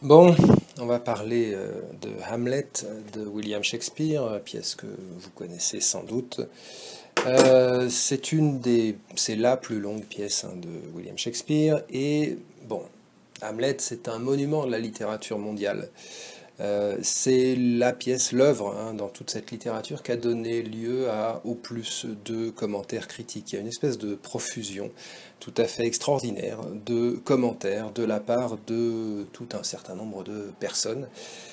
Bon, on va parler de Hamlet de William Shakespeare, pièce que vous connaissez sans doute. C'est la plus longue pièce de William Shakespeare et bon, Hamlet c'est un monument de la littérature mondiale. C'est la pièce, l'œuvre dans toute cette littérature qui a donné lieu au plus de commentaires critiques. Il y a une espèce de profusion tout à fait extraordinaire de commentaires de la part de tout un certain nombre de personnes.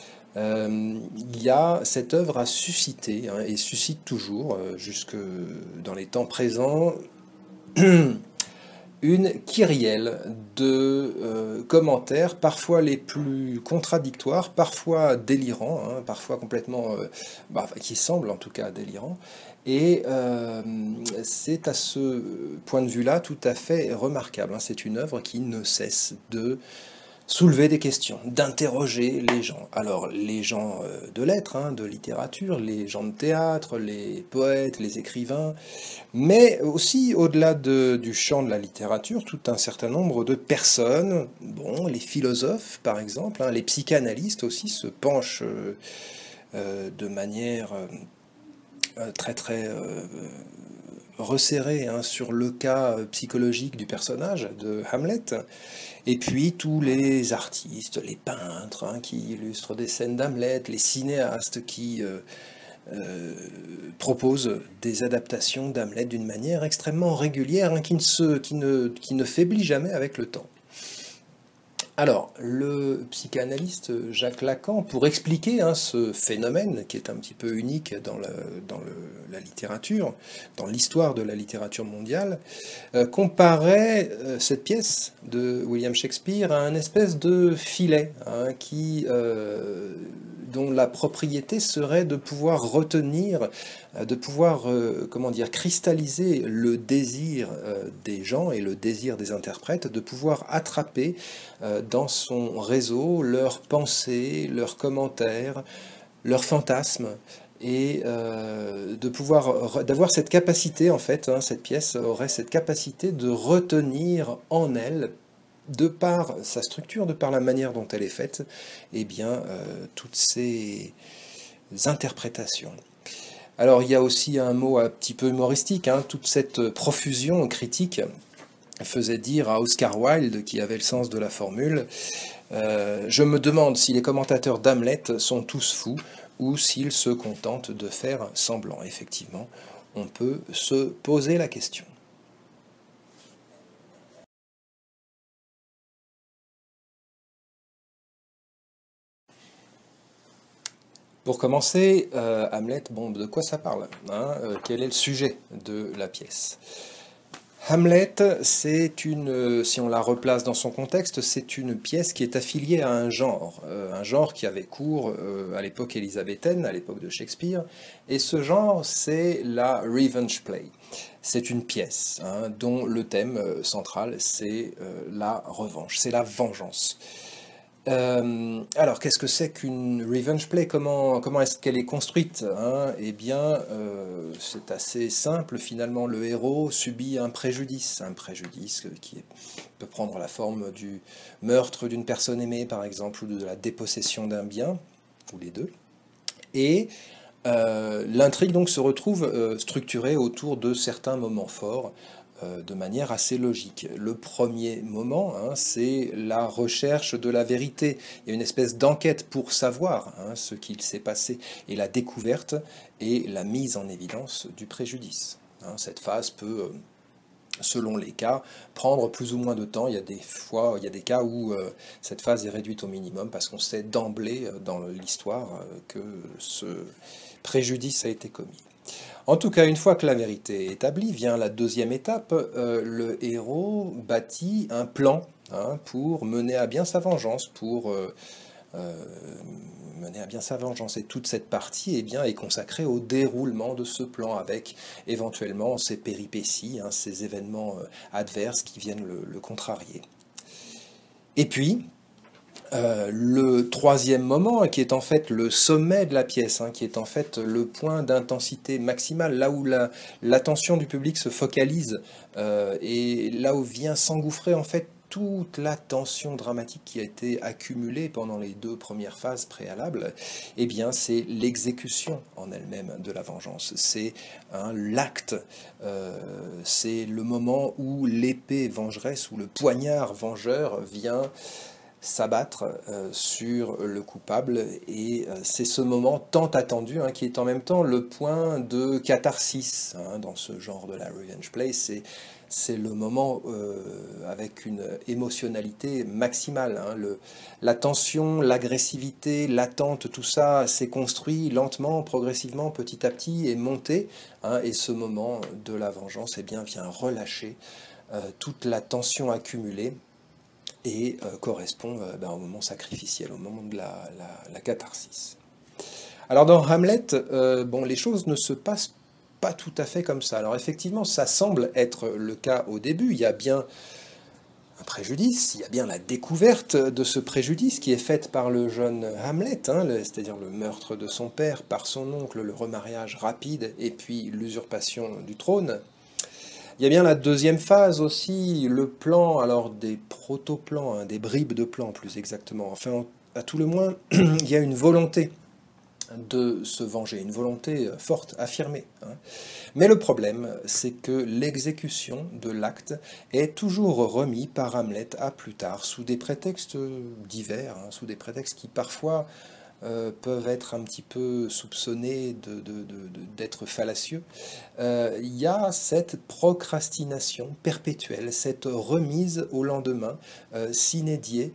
Cette œuvre a suscité et suscite toujours, jusque dans les temps présents, une kyrielle de commentaires, parfois les plus contradictoires, parfois délirants, parfois complètement, qui semblent en tout cas délirants. Et c'est à ce point de vue-là tout à fait remarquable. C'est une œuvre qui ne cesse de soulever des questions, d'interroger les gens. Alors, les gens de lettres, de littérature, les gens de théâtre, les poètes, les écrivains, mais aussi, au-delà du champ de la littérature, tout un certain nombre de personnes, bon, les philosophes par exemple, les psychanalystes aussi se penchent de manière très très resserrée sur le cas psychologique du personnage de Hamlet. Et puis tous les artistes, les peintres qui illustrent des scènes d'Hamlet, les cinéastes qui proposent des adaptations d'Hamlet d'une manière extrêmement régulière, qui ne faiblit jamais avec le temps. Alors, le psychanalyste Jacques Lacan, pour expliquer ce phénomène qui est un petit peu unique la littérature, dans l'histoire de la littérature mondiale, comparait cette pièce de William Shakespeare à un espèce de filet dont la propriété serait de pouvoir retenir, de pouvoir, cristalliser le désir des gens et le désir des interprètes, de pouvoir attraper dans son réseau leurs pensées, leurs commentaires, leurs fantasmes, et d'avoir cette capacité, en fait, cette pièce aurait cette capacité de retenir en elle, de par sa structure, de par la manière dont elle est faite, toutes ces interprétations. Alors il y a aussi un mot un petit peu humoristique, toute cette profusion critique faisait dire à Oscar Wilde, qui avait le sens de la formule, je me demande si les commentateurs d'Hamlet sont tous fous ou s'ils se contentent de faire semblant. Effectivement, on peut se poser la question. Pour commencer, Hamlet, bon, de quoi ça parle quel est le sujet de la pièce? Hamlet, si on la replace dans son contexte, c'est une pièce qui est affiliée à un genre qui avait cours à l'époque élisabéthaine, à l'époque de Shakespeare, et ce genre, c'est la revenge play. C'est une pièce dont le thème central, c'est la revanche, c'est la vengeance. Alors, qu'est-ce que c'est qu'une revenge play? Comment est-ce qu'elle est construite Eh bien, c'est assez simple. Finalement, le héros subit un préjudice peut prendre la forme du meurtre d'une personne aimée, par exemple, ou de la dépossession d'un bien, ou les deux. Et l'intrigue donc se retrouve structurée autour de certains moments forts de manière assez logique. Le premier moment, c'est la recherche de la vérité. Il y a une espèce d'enquête pour savoir ce qu'il s'est passé, et la découverte et la mise en évidence du préjudice. Cette phase peut, selon les cas, prendre plus ou moins de temps. Il y a des cas où cette phase est réduite au minimum parce qu'on sait d'emblée dans l'histoire que ce préjudice a été commis. En tout cas, une fois que la vérité est établie, vient la deuxième étape. Le héros bâtit un plan pour mener à bien sa vengeance, mener à bien sa vengeance. Et toute cette partie est consacrée au déroulement de ce plan, avec éventuellement ces péripéties, ces événements adverses qui viennent le contrarier. Et puis, le troisième moment, qui est en fait le sommet de la pièce, qui est en fait le point d'intensité maximale, là où l'attention du public se focalise, et là où vient s'engouffrer en fait toute la tension dramatique qui a été accumulée pendant les 2 premières phases préalables, eh bien c'est l'exécution en elle-même de la vengeance. C'est l'acte, c'est le moment où l'épée vengeresse ou le poignard vengeur vient s'abattre sur le coupable, et c'est ce moment tant attendu qui est en même temps le point de catharsis dans ce genre de la revenge play. C'est le moment avec une émotionnalité maximale. La tension, l'agressivité, l'attente, tout ça s'est construit lentement, progressivement, petit à petit, et monté. Et ce moment de la vengeance vient relâcher toute la tension accumulée et correspond au moment sacrificiel, au moment de la catharsis. Alors dans Hamlet, les choses ne se passent pas tout à fait comme ça. Alors effectivement, ça semble être le cas au début. Il y a bien un préjudice, il y a bien la découverte de ce préjudice qui est faite par le jeune Hamlet, c'est-à-dire le meurtre de son père par son oncle, le remariage rapide et puis l'usurpation du trône. Il y a bien la deuxième phase aussi, le plan, alors des proto-plans, des bribes de plans plus exactement. Enfin, à tout le moins, il y a une volonté de se venger, une volonté forte, affirmée. Mais le problème, c'est que l'exécution de l'acte est toujours remis par Hamlet à plus tard, sous des prétextes divers, sous des prétextes qui parfois peuvent être un petit peu soupçonnés d'être fallacieux. Il y a cette procrastination perpétuelle, cette remise au lendemain, sine die,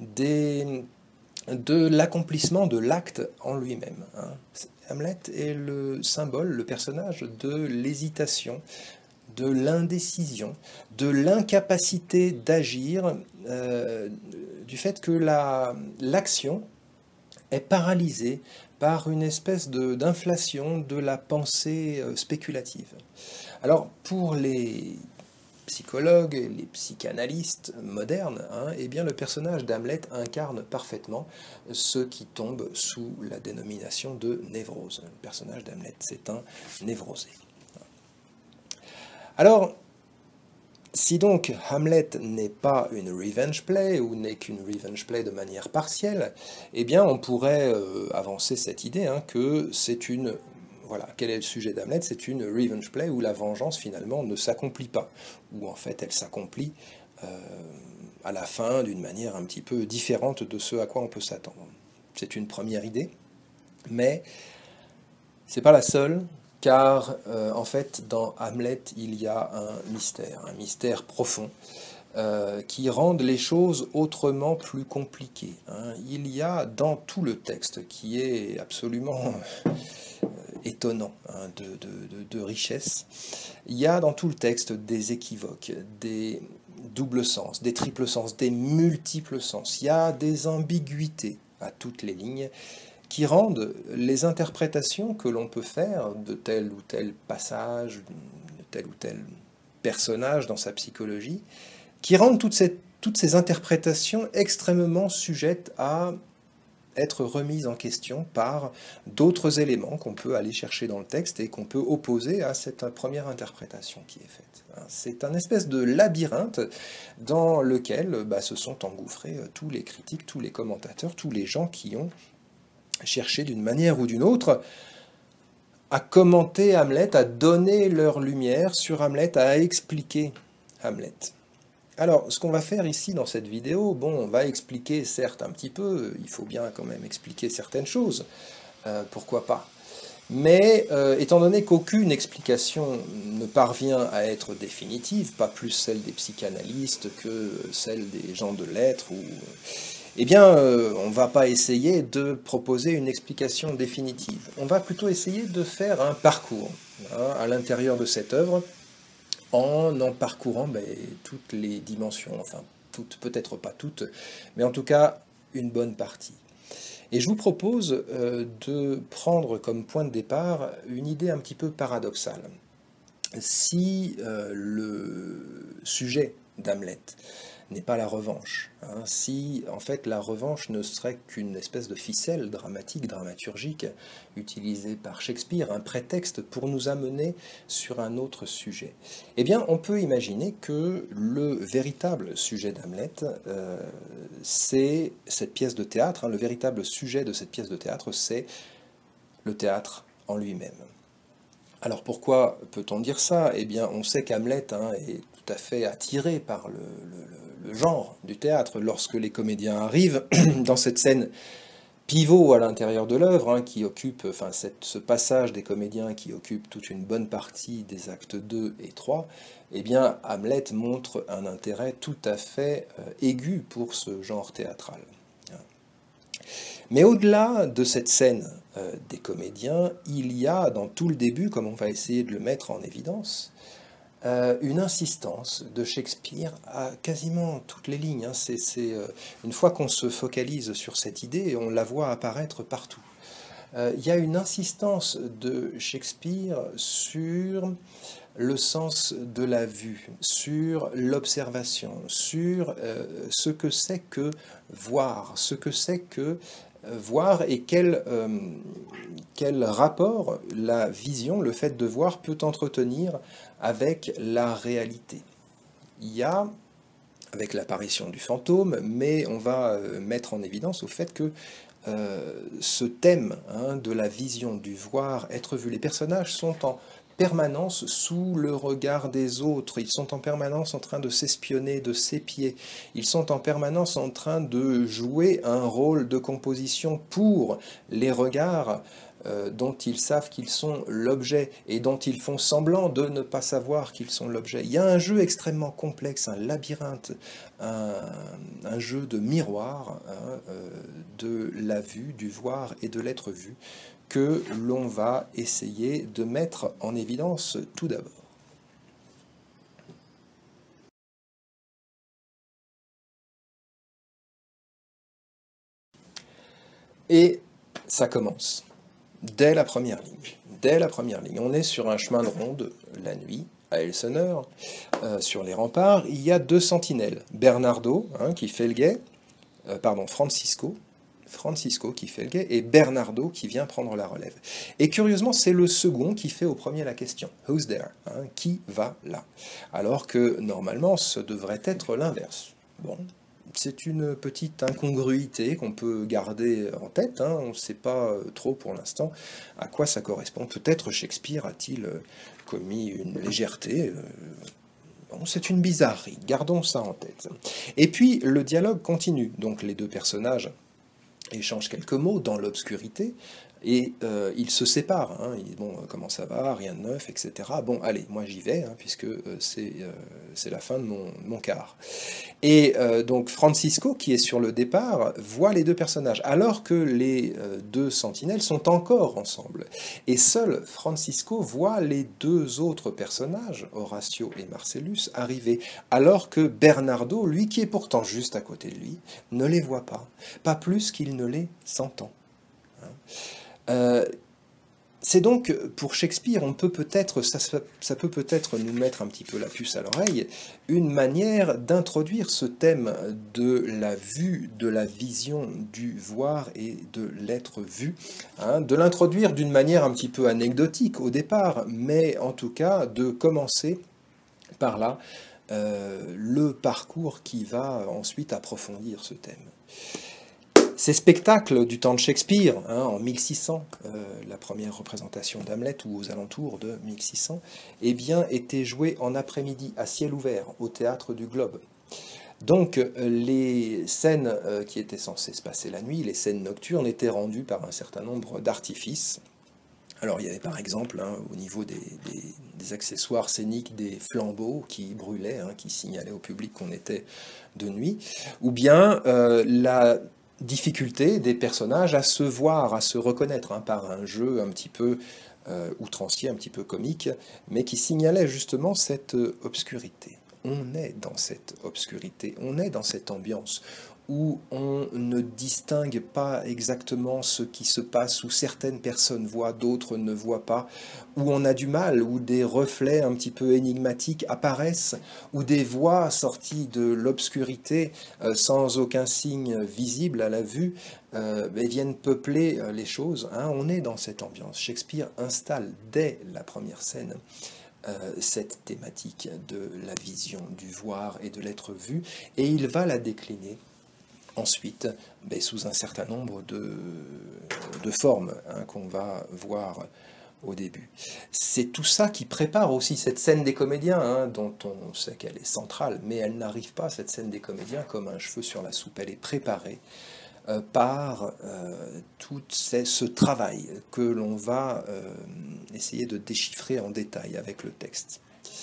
de l'accomplissement de l'acte en lui-même. Hamlet est le symbole, le personnage de l'hésitation, de l'indécision, de l'incapacité d'agir, du fait que l'action est paralysée par une espèce d'inflation de la pensée spéculative. Alors, pour les psychologues, les psychanalystes modernes, eh bien, le personnage d'Hamlet incarne parfaitement ce qui tombe sous la dénomination de névrose. Le personnage d'Hamlet, c'est un névrosé. Alors, si donc Hamlet n'est pas une revenge play, ou n'est qu'une revenge play de manière partielle, eh bien on pourrait avancer cette idée que c'est une... Voilà, quel est le sujet d'Hamlet? C'est une revenge play où la vengeance finalement ne s'accomplit pas, où en fait elle s'accomplit à la fin d'une manière un petit peu différente de ce à quoi on peut s'attendre. C'est une première idée, mais c'est pas la seule. Car en fait, dans Hamlet, il y a un mystère profond, qui rend les choses autrement plus compliquées. Il y a dans tout le texte, qui est absolument étonnant de richesse, il y a dans tout le texte des équivoques, des doubles sens, des triples sens, des multiples sens. Il y a des ambiguïtés à toutes les lignes, qui rendent les interprétations que l'on peut faire de tel ou tel passage, de tel ou tel personnage dans sa psychologie, qui rendent toutes ces interprétations extrêmement sujettes à être remises en question par d'autres éléments qu'on peut aller chercher dans le texte et qu'on peut opposer à cette première interprétation qui est faite. C'est un espèce de labyrinthe dans lequel se sont engouffrés tous les critiques, tous les commentateurs, tous les gens qui ont chercher d'une manière ou d'une autre à commenter Hamlet, à donner leur lumière sur Hamlet, à expliquer Hamlet. Alors, ce qu'on va faire ici dans cette vidéo, on va expliquer certes un petit peu, il faut bien quand même expliquer certaines choses, pourquoi pas. Mais étant donné qu'aucune explication ne parvient à être définitive, pas plus celle des psychanalystes que celle des gens de lettres, eh bien, on ne va pas essayer de proposer une explication définitive. On va plutôt essayer de faire un parcours à l'intérieur de cette œuvre, en parcourant toutes les dimensions, enfin, toutes, peut-être pas toutes, mais en tout cas, une bonne partie. Et je vous propose de prendre comme point de départ une idée un petit peu paradoxale. Si le sujet d'Hamlet n'est pas la revanche. Hein. Si en fait la revanche ne serait qu'une espèce de ficelle dramatique, dramaturgique, utilisée par Shakespeare, un prétexte pour nous amener sur un autre sujet, eh bien on peut imaginer que le véritable sujet d'Hamlet, c'est cette pièce de théâtre, hein, le véritable sujet de cette pièce de théâtre, c'est le théâtre en lui-même. Alors pourquoi peut-on dire ça? Eh bien on sait qu'Hamlet est tout à fait attiré par le genre du théâtre. Lorsque les comédiens arrivent dans cette scène pivot à l'intérieur de l'œuvre, qui occupe, enfin ce passage des comédiens qui occupe toute une bonne partie des actes 2 et 3, eh bien Hamlet montre un intérêt tout à fait aigu pour ce genre théâtral. Mais au-delà de cette scène des comédiens, il y a dans tout le début, comme on va essayer de le mettre en évidence, une insistance de Shakespeare à quasiment toutes les lignes. Une fois qu'on se focalise sur cette idée, on la voit apparaître partout. Il y a une insistance de Shakespeare sur le sens de la vue, sur l'observation, sur ce que c'est que voir, ce que c'est que voir et quel rapport la vision, le fait de voir, peut entretenir avec la réalité. Il y a, avec l'apparition du fantôme, mais on va mettre en évidence au fait que ce thème de la vision, du voir, être vu, les personnages sont en permanence sous le regard des autres, ils sont en permanence en train de s'espionner, de s'épier, ils sont en permanence en train de jouer un rôle de composition pour les regards dont ils savent qu'ils sont l'objet et dont ils font semblant de ne pas savoir qu'ils sont l'objet. Il y a un jeu extrêmement complexe, un labyrinthe, un jeu de miroir de la vue, du voir et de l'être vu, que l'on va essayer de mettre en évidence tout d'abord. Et ça commence dès la première ligne. Dès la première ligne, on est sur un chemin de ronde la nuit, à Elseneur, sur les remparts. Il y a deux sentinelles, Bernardo, qui fait le guet, Francisco qui fait le guet, et Bernardo qui vient prendre la relève. Et curieusement, c'est le second qui fait au premier la question. Who's there? Qui va là? Alors que normalement, ce devrait être l'inverse. Bon, c'est une petite incongruité qu'on peut garder en tête. On ne sait pas trop pour l'instant à quoi ça correspond. Peut-être Shakespeare a-t-il commis une légèreté. Bon, c'est une bizarrerie. Gardons ça en tête. Et puis, le dialogue continue. Donc, les deux personnages échangent quelques mots dans l'obscurité, et ils se séparent. Bon, comment ça va, rien de neuf, etc. Bon, allez, moi j'y vais, puisque c'est la fin de mon quart. Et donc Francisco, qui est sur le départ, voit les deux personnages, alors que les deux sentinelles sont encore ensemble. Et seul Francisco voit les deux autres personnages, Horatio et Marcellus, arriver, alors que Bernardo, lui qui est pourtant juste à côté de lui, ne les voit pas plus qu'il ne les entend. C'est donc, pour Shakespeare, ça peut peut-être nous mettre un petit peu la puce à l'oreille, une manière d'introduire ce thème de la vue, de la vision, du voir et de l'être vu, de l'introduire d'une manière un petit peu anecdotique au départ, mais en tout cas de commencer par là le parcours qui va ensuite approfondir ce thème. Ces spectacles du temps de Shakespeare, en 1600, la première représentation d'Hamlet, ou aux alentours de 1600, eh bien, étaient joués en après-midi, à ciel ouvert, au théâtre du Globe. Donc, les scènes qui étaient censées se passer la nuit, les scènes nocturnes, étaient rendues par un certain nombre d'artifices. Alors, il y avait par exemple, au niveau des accessoires scéniques, des flambeaux qui brûlaient, qui signalaient au public qu'on était de nuit, ou bien la difficulté des personnages à se voir, à se reconnaître, par un jeu un petit peu outrancier, un petit peu comique, mais qui signalait justement cette obscurité. On est dans cette obscurité, on est dans cette ambiance. où on ne distingue pas exactement ce qui se passe, où certaines personnes voient, d'autres ne voient pas, où on a du mal, où des reflets un petit peu énigmatiques apparaissent, où des voix sorties de l'obscurité, sans aucun signe visible à la vue, viennent peupler les choses. Hein. On est dans cette ambiance. Shakespeare installe dès la première scène cette thématique de la vision, du voir et de l'être vu, et il va la décliner ensuite sous un certain nombre de formes hein, qu'on va voir au début. C'est tout ça qui prépare aussi cette scène des comédiens, hein, dont on sait qu'elle est centrale, mais elle n'arrive pas, cette scène des comédiens, comme un cheveu sur la soupe. Elle est préparée par tout ce travail que l'on va essayer de déchiffrer en détail avec le texte.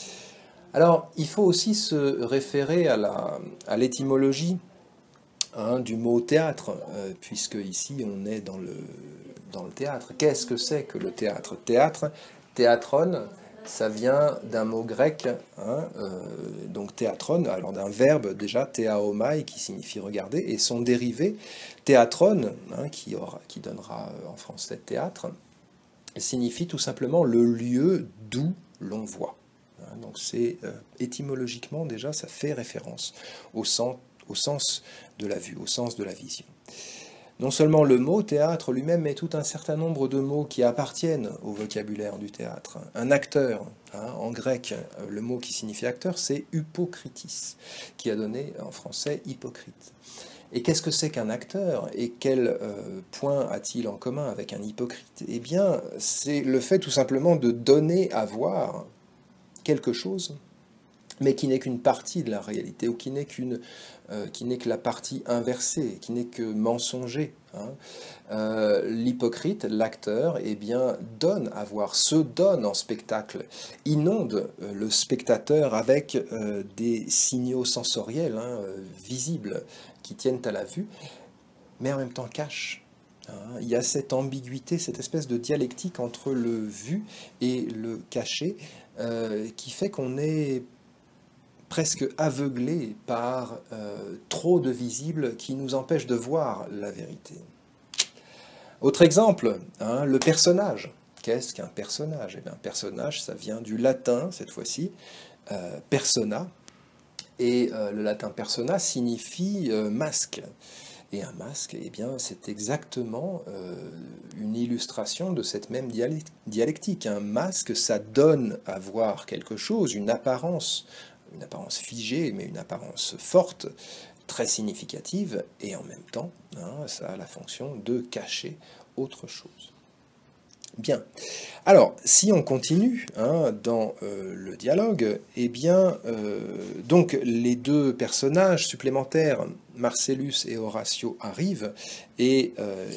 Alors, il faut aussi se référer à l'étymologie hein, du mot théâtre, puisque ici on est dans le théâtre. Qu'est-ce que c'est que le théâtre? Théâtre, théatron, ça vient d'un mot grec, hein, donc théatron, alors d'un verbe déjà, théaomai, qui signifie regarder, et son dérivé, théatron, hein, qui donnera en français théâtre, signifie tout simplement le lieu d'où l'on voit. Hein, donc c'est étymologiquement déjà, ça fait référence au sens de la vue, au sens de la vision. Non seulement le mot théâtre lui-même, mais tout un certain nombre de mots qui appartiennent au vocabulaire du théâtre. Un acteur, hein, en grec, le mot qui signifie acteur, c'est hypokritis, qui a donné en français hypocrite. Et qu'est-ce que c'est qu'un acteur et quel point a-t-il en commun avec un hypocrite? Eh bien, c'est le fait tout simplement de donner à voir quelque chose, mais qui n'est qu'une partie de la réalité, ou qui n'est que la partie inversée, qui n'est que mensonger. Hein. L'hypocrite, l'acteur, eh bien, donne à voir, se donne en spectacle, inonde le spectateur avec des signaux sensoriels, hein, visibles, qui tiennent à la vue, mais en même temps cache. Hein. Il y a cette ambiguïté, cette espèce de dialectique entre le vu et le caché, qui fait qu'on est presque aveuglé par trop de visibles qui nous empêchent de voir la vérité. Autre exemple, hein, le personnage. Qu'est-ce qu'un personnage? Eh bien, un personnage, ça vient du latin, cette fois-ci, persona, et le latin persona signifie masque. Et un masque, eh bien, c'est exactement une illustration de cette même dialectique. Un masque, ça donne à voir quelque chose, une apparence figée, mais une apparence forte, très significative, et en même temps, hein, ça a la fonction de cacher autre chose. Bien. Alors, si on continue hein, dans le dialogue, eh bien, donc les deux personnages supplémentaires, Marcellus et Horatio, arrivent et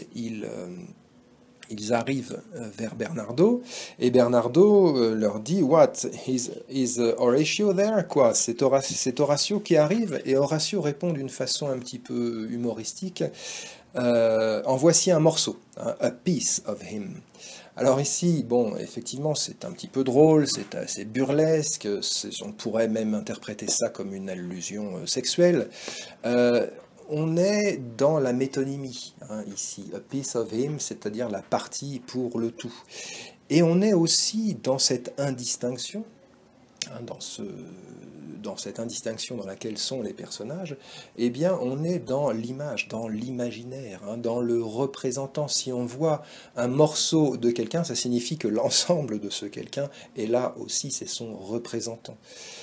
ils arrivent vers Bernardo, et Bernardo leur dit « What? Is Horatio there ?» Quoi, c'est Horatio qui arrive, et Horatio répond d'une façon un petit peu humoristique « En voici un morceau, hein, a piece of him ». Alors ici, bon, effectivement, c'est un petit peu drôle, c'est assez burlesque, on pourrait même interpréter ça comme une allusion sexuelle. On est dans la métonymie, hein, ici, a piece of him, c'est-à-dire la partie pour le tout. Et on est aussi dans cette indistinction, hein, dans cette indistinction dans laquelle sont les personnages, eh bien, on est dans l'image, dans l'imaginaire, hein, dans le représentant. Si on voit un morceau de quelqu'un, ça signifie que l'ensemble de ce quelqu'un est là aussi, c'est son représentant.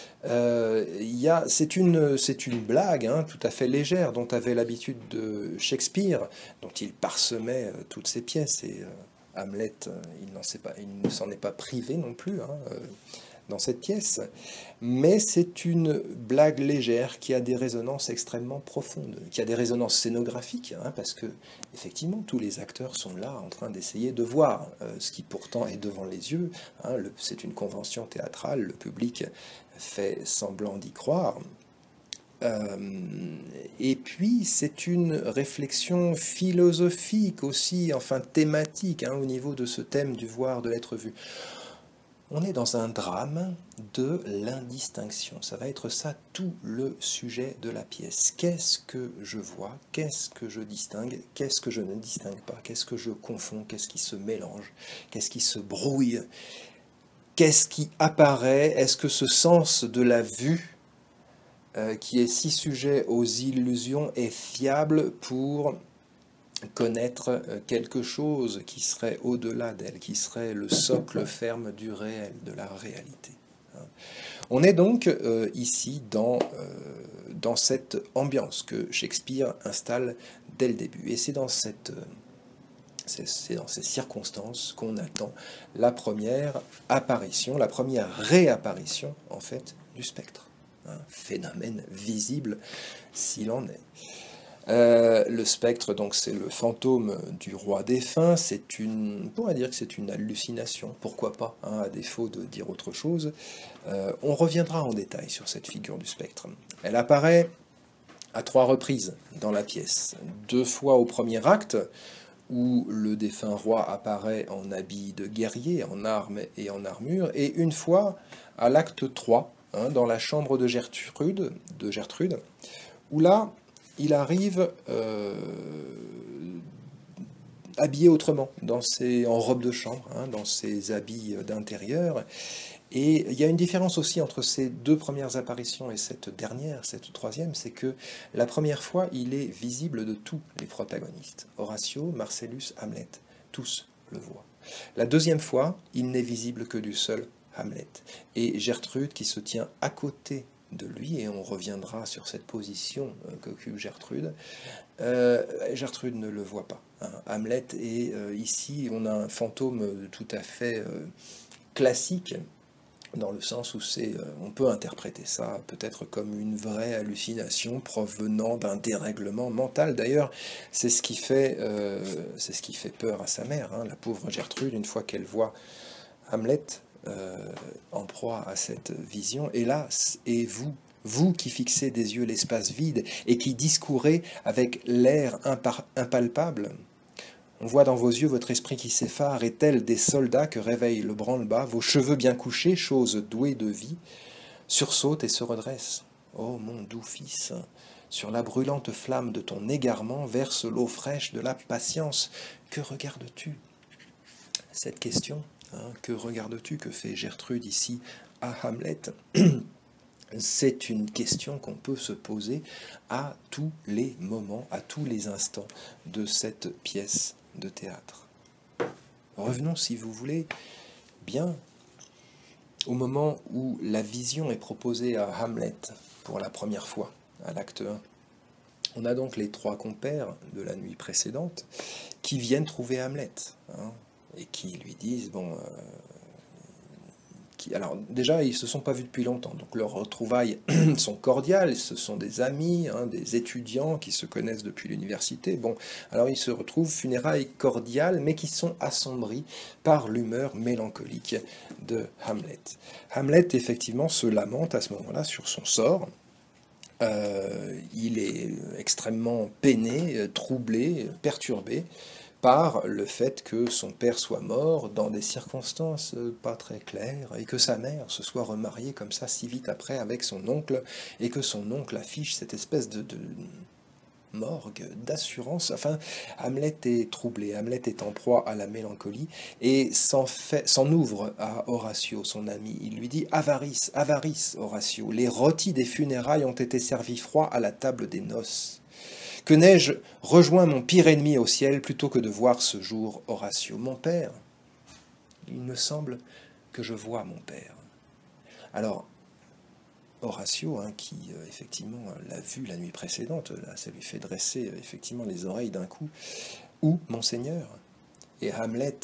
C'est une blague hein, tout à fait légère dont avait l'habitude de Shakespeare, dont il parsemait toutes ses pièces, et Hamlet, il ne s'en est pas privé non plus, hein, dans cette pièce, mais c'est une blague légère qui a des résonances extrêmement profondes, qui a des résonances scénographiques, hein, parce que effectivement tous les acteurs sont là en train d'essayer de voir ce qui pourtant est devant les yeux, hein, c'est une convention théâtrale, le public fait semblant d'y croire. Et puis c'est une réflexion philosophique aussi, enfin thématique, hein, au niveau de ce thème du voir, de l'être vu. On est dans un drame de l'indistinction. Ça va être ça tout le sujet de la pièce. Qu'est-ce que je vois? Qu'est-ce que je distingue? Qu'est-ce que je ne distingue pas? Qu'est-ce que je confonds? Qu'est-ce qui se mélange? Qu'est-ce qui se brouille? Qu'est-ce qui apparaît? Est-ce que ce sens de la vue, qui est si sujet aux illusions, est fiable pour connaître quelque chose qui serait au-delà d'elle, qui serait le socle ferme du réel, de la réalité. On est donc ici dans cette ambiance que Shakespeare installe dès le début. Et c'est dans ces circonstances qu'on attend la première apparition, la première réapparition, en fait, du spectre. Un phénomène visible s'il en est. Le spectre, donc, c'est le fantôme du roi défunt. On pourrait dire que c'est une hallucination, pourquoi pas, hein, à défaut de dire autre chose. On reviendra en détail sur cette figure du spectre. Elle apparaît à 3 reprises dans la pièce. 2 fois au premier acte, où le défunt roi apparaît en habit de guerrier, en armes et en armure, et 1 fois à l'acte 3, hein, dans la chambre de Gertrude, où là, il arrive habillé autrement, en robe de chambre, hein, dans ses habits d'intérieur. Et il y a une différence aussi entre ces 2 premières apparitions et cette dernière, cette troisième, c'est que la première fois, il est visible de tous les protagonistes. Horatio, Marcellus, Hamlet, tous le voient. La deuxième fois, il n'est visible que du seul Hamlet. Et Gertrude, qui se tient à côté de lui, et on reviendra sur cette position qu'occupe Gertrude, Gertrude ne le voit pas. Hein. Hamlet est ici, on a un fantôme tout à fait classique, dans le sens où on peut interpréter ça peut-être comme une vraie hallucination provenant d'un dérèglement mental. D'ailleurs, c'est ce qui fait peur à sa mère, hein, la pauvre Gertrude, une fois qu'elle voit Hamlet en proie à cette vision. Hélas, et vous qui fixez des yeux l'espace vide et qui discourez avec l'air impalpable, on voit dans vos yeux votre esprit qui s'effare, et tel des soldats que réveille le branle-bas, vos cheveux bien couchés, chose douée de vie, sursautent et se redressent. Ô mon doux fils, sur la brûlante flamme de ton égarement verse l'eau fraîche de la patience. Que regardes-tu? Cette question, hein, que regardes-tu, que fait Gertrude ici à Hamlet? C'est une question qu'on peut se poser à tous les moments, à tous les instants de cette pièce de théâtre. Revenons, si vous voulez, bien au moment où la vision est proposée à Hamlet pour la première fois, à l'acte 1. On a donc les 3 compères de la nuit précédente qui viennent trouver Hamlet, hein, et qui lui disent, bon... alors déjà, ils ne se sont pas vus depuis longtemps, donc leurs retrouvailles sont cordiales, ce sont des amis, hein, des étudiants qui se connaissent depuis l'université. Bon, alors ils se retrouvent, funérailles cordiales, mais qui sont assombries par l'humeur mélancolique de Hamlet. Hamlet, effectivement, se lamente à ce moment-là sur son sort. Il est extrêmement peiné, troublé, perturbé par le fait que son père soit mort dans des circonstances pas très claires, et que sa mère se soit remariée comme ça si vite après avec son oncle, et que son oncle affiche cette espèce de morgue, d'assurance. Enfin, Hamlet est troublé, Hamlet est en proie à la mélancolie, et s'en ouvre à Horatio, son ami. Il lui dit « Avarice, avarice, Horatio, les rôtis des funérailles ont été servis froids à la table des noces. Que n'ai-je rejoint mon pire ennemi au ciel plutôt que de voir ce jour Horatio, mon père? Il me semble que je vois mon père. » Alors, Horatio, hein, qui effectivement l'a vu la nuit précédente, là, ça lui fait dresser effectivement les oreilles d'un coup. Où, monseigneur? Et Hamlet,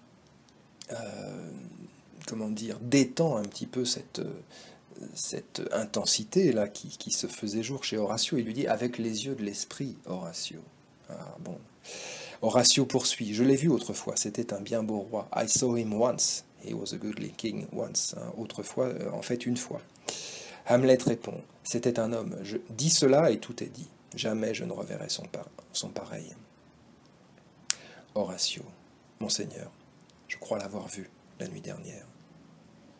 comment dire, détend un petit peu cette intensité là qui se faisait jour chez Horatio. Il lui dit avec les yeux de l'esprit, Horatio. Ah, bon. Horatio poursuit. Je l'ai vu autrefois. C'était un bien beau roi. I saw him once. He was a goodly king once. Hein, autrefois, en fait, une fois. Hamlet répond. C'était un homme. Je dis cela et tout est dit. Jamais je ne reverrai son pareil. Horatio. Monseigneur, je crois l'avoir vu la nuit dernière.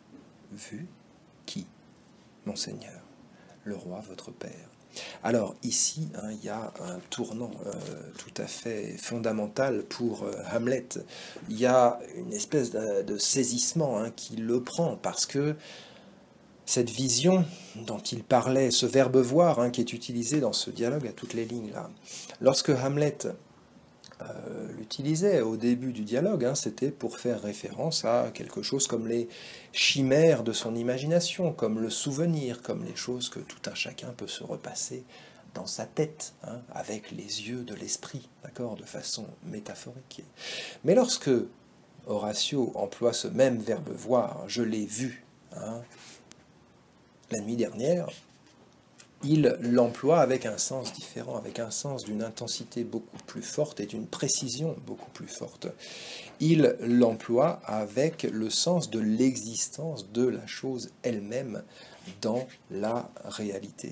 vu qui, mon Seigneur, le roi votre Père. Alors ici, hein, il y a un tournant tout à fait fondamental pour Hamlet. Il y a une espèce de saisissement hein, qui le prend, parce que cette vision dont il parlait, ce verbe voir hein, qui est utilisé dans ce dialogue à toutes les lignes là, lorsque Hamlet l'utilisait au début du dialogue, hein, c'était pour faire référence à quelque chose comme les chimères de son imagination, comme le souvenir, comme les choses que tout un chacun peut se repasser dans sa tête, hein, avec les yeux de l'esprit, d'accord, de façon métaphorique. Mais lorsque Horatio emploie ce même verbe voir, je l'ai vu, hein, la nuit dernière, il l'emploie avec un sens différent, avec un sens d'une intensité beaucoup plus forte et d'une précision beaucoup plus forte. Il l'emploie avec le sens de l'existence de la chose elle-même dans la réalité.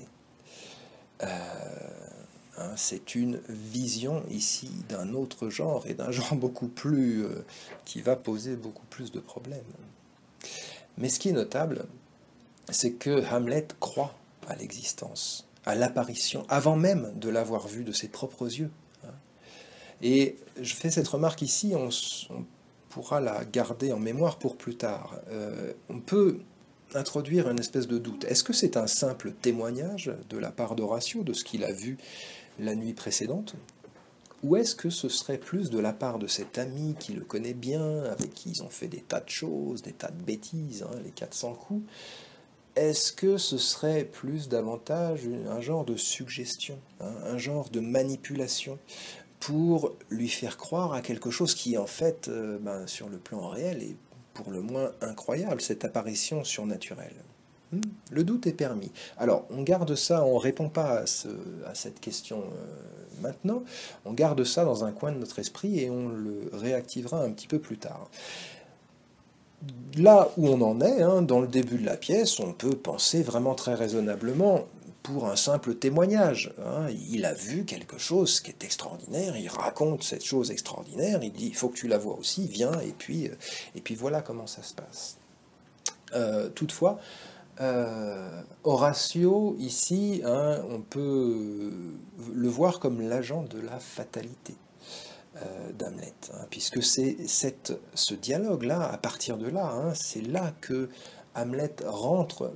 C'est une vision ici d'un autre genre, et d'un genre beaucoup plus qui va poser beaucoup plus de problèmes. Mais ce qui est notable, c'est que Hamlet croit à l'existence, à l'apparition, avant même de l'avoir vue de ses propres yeux. Et je fais cette remarque ici, on pourra la garder en mémoire pour plus tard. On peut introduire une espèce de doute. Est-ce que c'est un simple témoignage de la part d'Horatio de ce qu'il a vu la nuit précédente, ou est-ce que ce serait plus de la part de cet ami qui le connaît bien, avec qui ils ont fait des tas de choses, des tas de bêtises, hein, les 400 coups? Est-ce que ce serait plus davantage un genre de suggestion, hein, un genre de manipulation pour lui faire croire à quelque chose qui, en fait, sur le plan réel, est pour le moins incroyable, cette apparition surnaturelle? Le doute est permis. Alors, on garde ça, on ne répond pas à cette question maintenant, on garde ça dans un coin de notre esprit et on le réactivera un petit peu plus tard. Là où on en est, hein, dans le début de la pièce, on peut penser vraiment très raisonnablement pour un simple témoignage. Hein. Il a vu quelque chose qui est extraordinaire, il raconte cette chose extraordinaire, il dit « il faut que tu la vois aussi, viens », et puis voilà comment ça se passe. Toutefois, Horatio, ici, hein, on peut le voir comme l'agent de la fatalité d'Hamlet, hein, puisque c'est ce dialogue-là, à partir de là, hein, c'est là que Hamlet rentre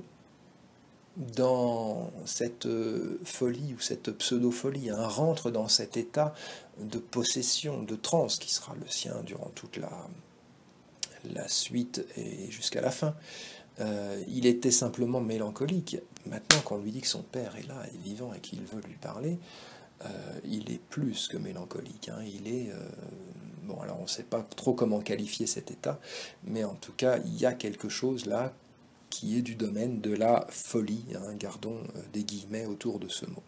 dans cette folie ou cette pseudo-folie, hein, rentre dans cet état de possession, de transe qui sera le sien durant toute la suite et jusqu'à la fin. Il était simplement mélancolique. Maintenant qu'on lui dit que son père est là, est vivant et qu'il veut lui parler, il est plus que mélancolique. Hein. Il est... bon, alors on ne sait pas trop comment qualifier cet état, mais en tout cas, il y a quelque chose là qui est du domaine de la folie. Hein. Gardons des guillemets autour de ce mot.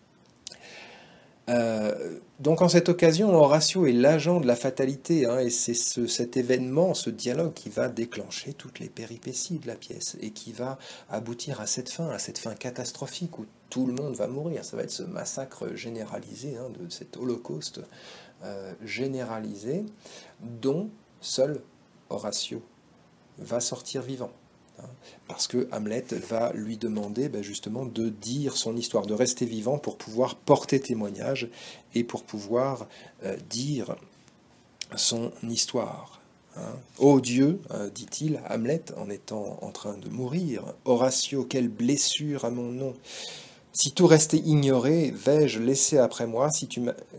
Donc en cette occasion, Horatio est l'agent de la fatalité, hein, et c'est cet événement, ce dialogue qui va déclencher toutes les péripéties de la pièce et qui va aboutir à cette fin catastrophique où tout le monde va mourir. Ça va être ce massacre généralisé, hein, de cet holocauste généralisé dont seul Horatio va sortir vivant. Parce que Hamlet va lui demander justement de dire son histoire, de rester vivant pour pouvoir porter témoignage et pour pouvoir dire son histoire. Ô Dieu, dit-il, Hamlet, en étant en train de mourir, Horatio, quelle blessure à mon nom! Si tout restait ignoré, vais-je laisser après moi, si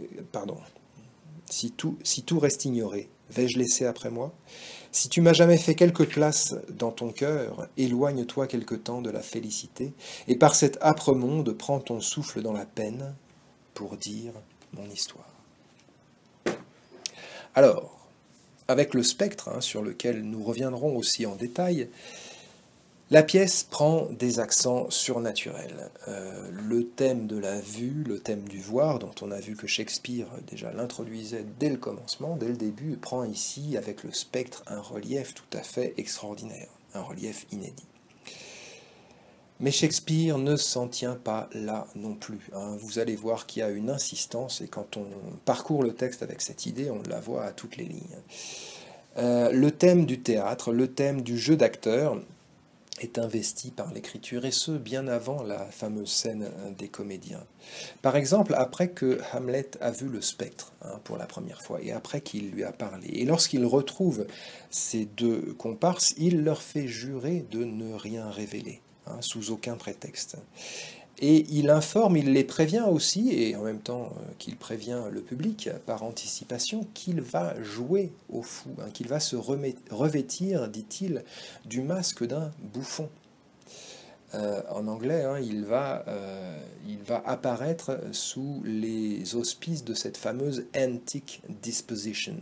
tout reste ignoré, vais-je laisser après moi? Si tu m'as jamais fait quelque place dans ton cœur, éloigne-toi quelque temps de la félicité, et par cet âpre monde, prends ton souffle dans la peine pour dire mon histoire. Alors, avec le spectre, hein, sur lequel nous reviendrons aussi en détail, la pièce prend des accents surnaturels. Le thème de la vue, le thème du voir, dont on a vu que Shakespeare déjà l'introduisait dès le commencement, dès le début, prend ici, avec le spectre, un relief tout à fait extraordinaire, un relief inédit. Mais Shakespeare ne s'en tient pas là non plus. Hein. Vous allez voir qu'il y a une insistance, et quand on parcourt le texte avec cette idée, on la voit à toutes les lignes. Le thème du théâtre, le thème du jeu d'acteur, est investi par l'écriture, et ce, bien avant la fameuse scène des comédiens. Par exemple, après que Hamlet a vu le spectre pour la première fois, et après qu'il lui a parlé, et lorsqu'il retrouve ces deux comparses, il leur fait jurer de ne rien révéler, sous aucun prétexte. Et il informe, il les prévient aussi, et en même temps qu'il prévient le public par anticipation, qu'il va jouer au fou, qu'il va se revêtir, dit-il, du masque d'un bouffon. En anglais, il va apparaître sous les auspices de cette fameuse antic disposition.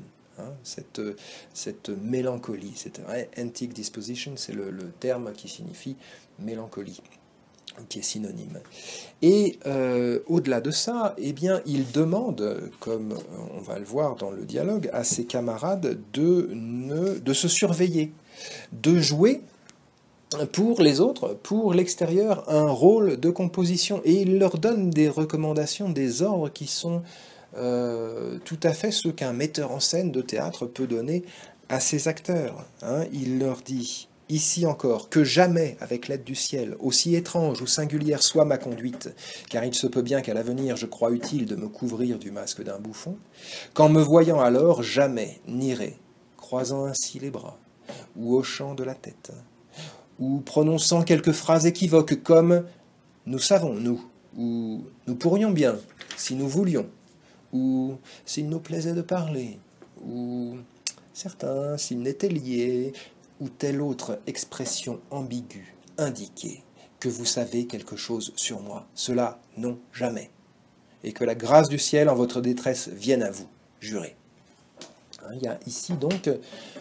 Cette mélancolie, cette antic disposition, c'est le terme qui signifie mélancolie, qui est synonyme. Et au-delà de ça, eh bien, il demande, comme on va le voir dans le dialogue, à ses camarades de se surveiller, de jouer pour les autres, pour l'extérieur, un rôle de composition. Et il leur donne des recommandations, des ordres qui sont tout à fait ce qu'un metteur en scène de théâtre peut donner à ses acteurs. Il leur dit... Ici encore, que jamais, avec l'aide du ciel, aussi étrange ou singulière soit ma conduite, car il se peut bien qu'à l'avenir je crois utile de me couvrir du masque d'un bouffon, qu'en me voyant alors, jamais n'irai, croisant ainsi les bras, ou hochant de la tête, ou prononçant quelques phrases équivoques comme « nous savons, nous », ou « nous pourrions bien, si nous voulions », ou « s'il nous plaisait de parler », ou « certains, s'ils n'étaient liés », ou telle autre expression ambiguë, indiquée, que vous savez quelque chose sur moi. Cela, non, jamais. Et que la grâce du ciel en votre détresse vienne à vous, jurez. Il y a ici donc,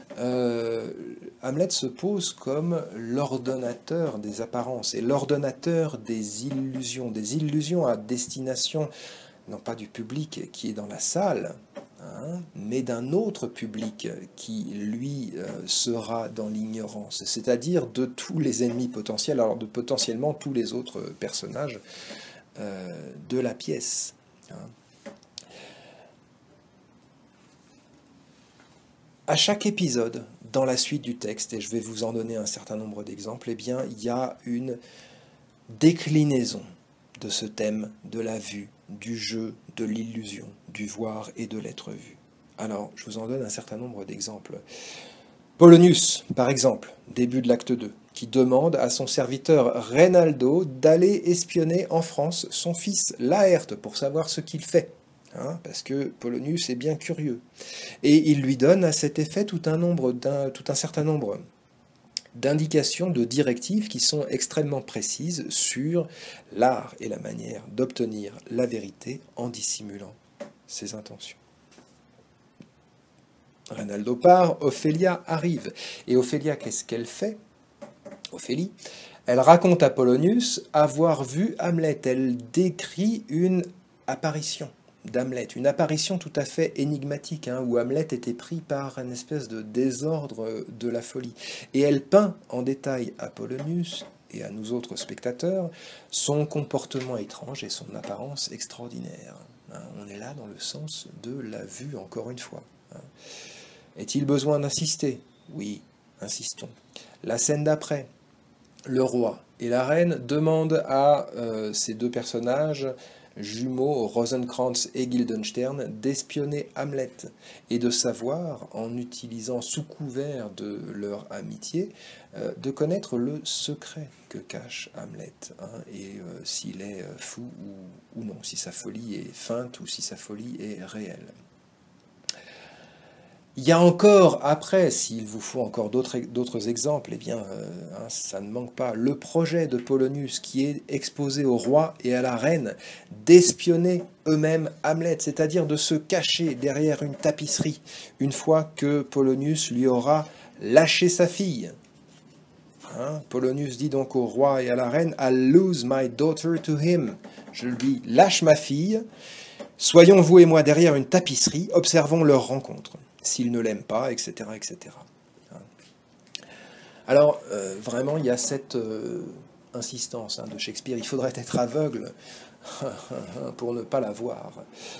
Hamlet se pose comme l'ordonnateur des apparences et l'ordonnateur des illusions à destination, non pas du public qui est dans la salle, mais d'un autre public qui, lui, sera dans l'ignorance, c'est-à-dire de tous les ennemis potentiels, alors de potentiellement tous les autres personnages de la pièce. À chaque épisode, dans la suite du texte, et je vais vous en donner un certain nombre d'exemples, eh bien, il y a une déclinaison de ce thème de la vue, du jeu, de l'illusion, du voir et de l'être vu. Alors, je vous en donne un certain nombre d'exemples. Polonius, par exemple, début de l'acte 2, qui demande à son serviteur Reynaldo d'aller espionner en France son fils Laerte pour savoir ce qu'il fait, parce que Polonius est bien curieux. Et il lui donne à cet effet tout un certain nombre d'indications, de directives qui sont extrêmement précises sur l'art et la manière d'obtenir la vérité en dissimulant ses intentions. Reynaldo part, Ophélia arrive. Et Ophélia, qu'est-ce qu'elle fait? Ophélie, elle raconte à Polonius avoir vu Hamlet. Elle décrit une apparition d'Hamlet, une apparition tout à fait énigmatique, où Hamlet était pris par une espèce de désordre de la folie. Et elle peint en détail à Polonius et à nous autres spectateurs son comportement étrange et son apparence extraordinaire. On est là dans le sens de la vue, encore une fois. Est-il besoin d'insister? Oui, insistons. La scène d'après, le roi et la reine demandent à ces deux personnages jumeaux, Rosencrantz et Guildenstern, d'espionner Hamlet et de savoir, en utilisant sous couvert de leur amitié, de connaître le secret que cache Hamlet, et s'il est fou ou non, si sa folie est feinte ou si sa folie est réelle. Il y a encore, après, s'il vous faut encore d'autres exemples, eh bien, ça ne manque pas, le projet de Polonius qui est exposé au roi et à la reine d'espionner eux-mêmes Hamlet, c'est-à-dire de se cacher derrière une tapisserie, une fois que Polonius lui aura lâché sa fille. Polonius dit donc au roi et à la reine, « I'll lose my daughter to him ». Je lui lâche ma fille, soyons vous et moi derrière une tapisserie, observons leur rencontre. S'il ne l'aime pas, etc., etc. Alors, vraiment, il y a cette insistance de Shakespeare. Il faudrait être aveugle pour ne pas la voir.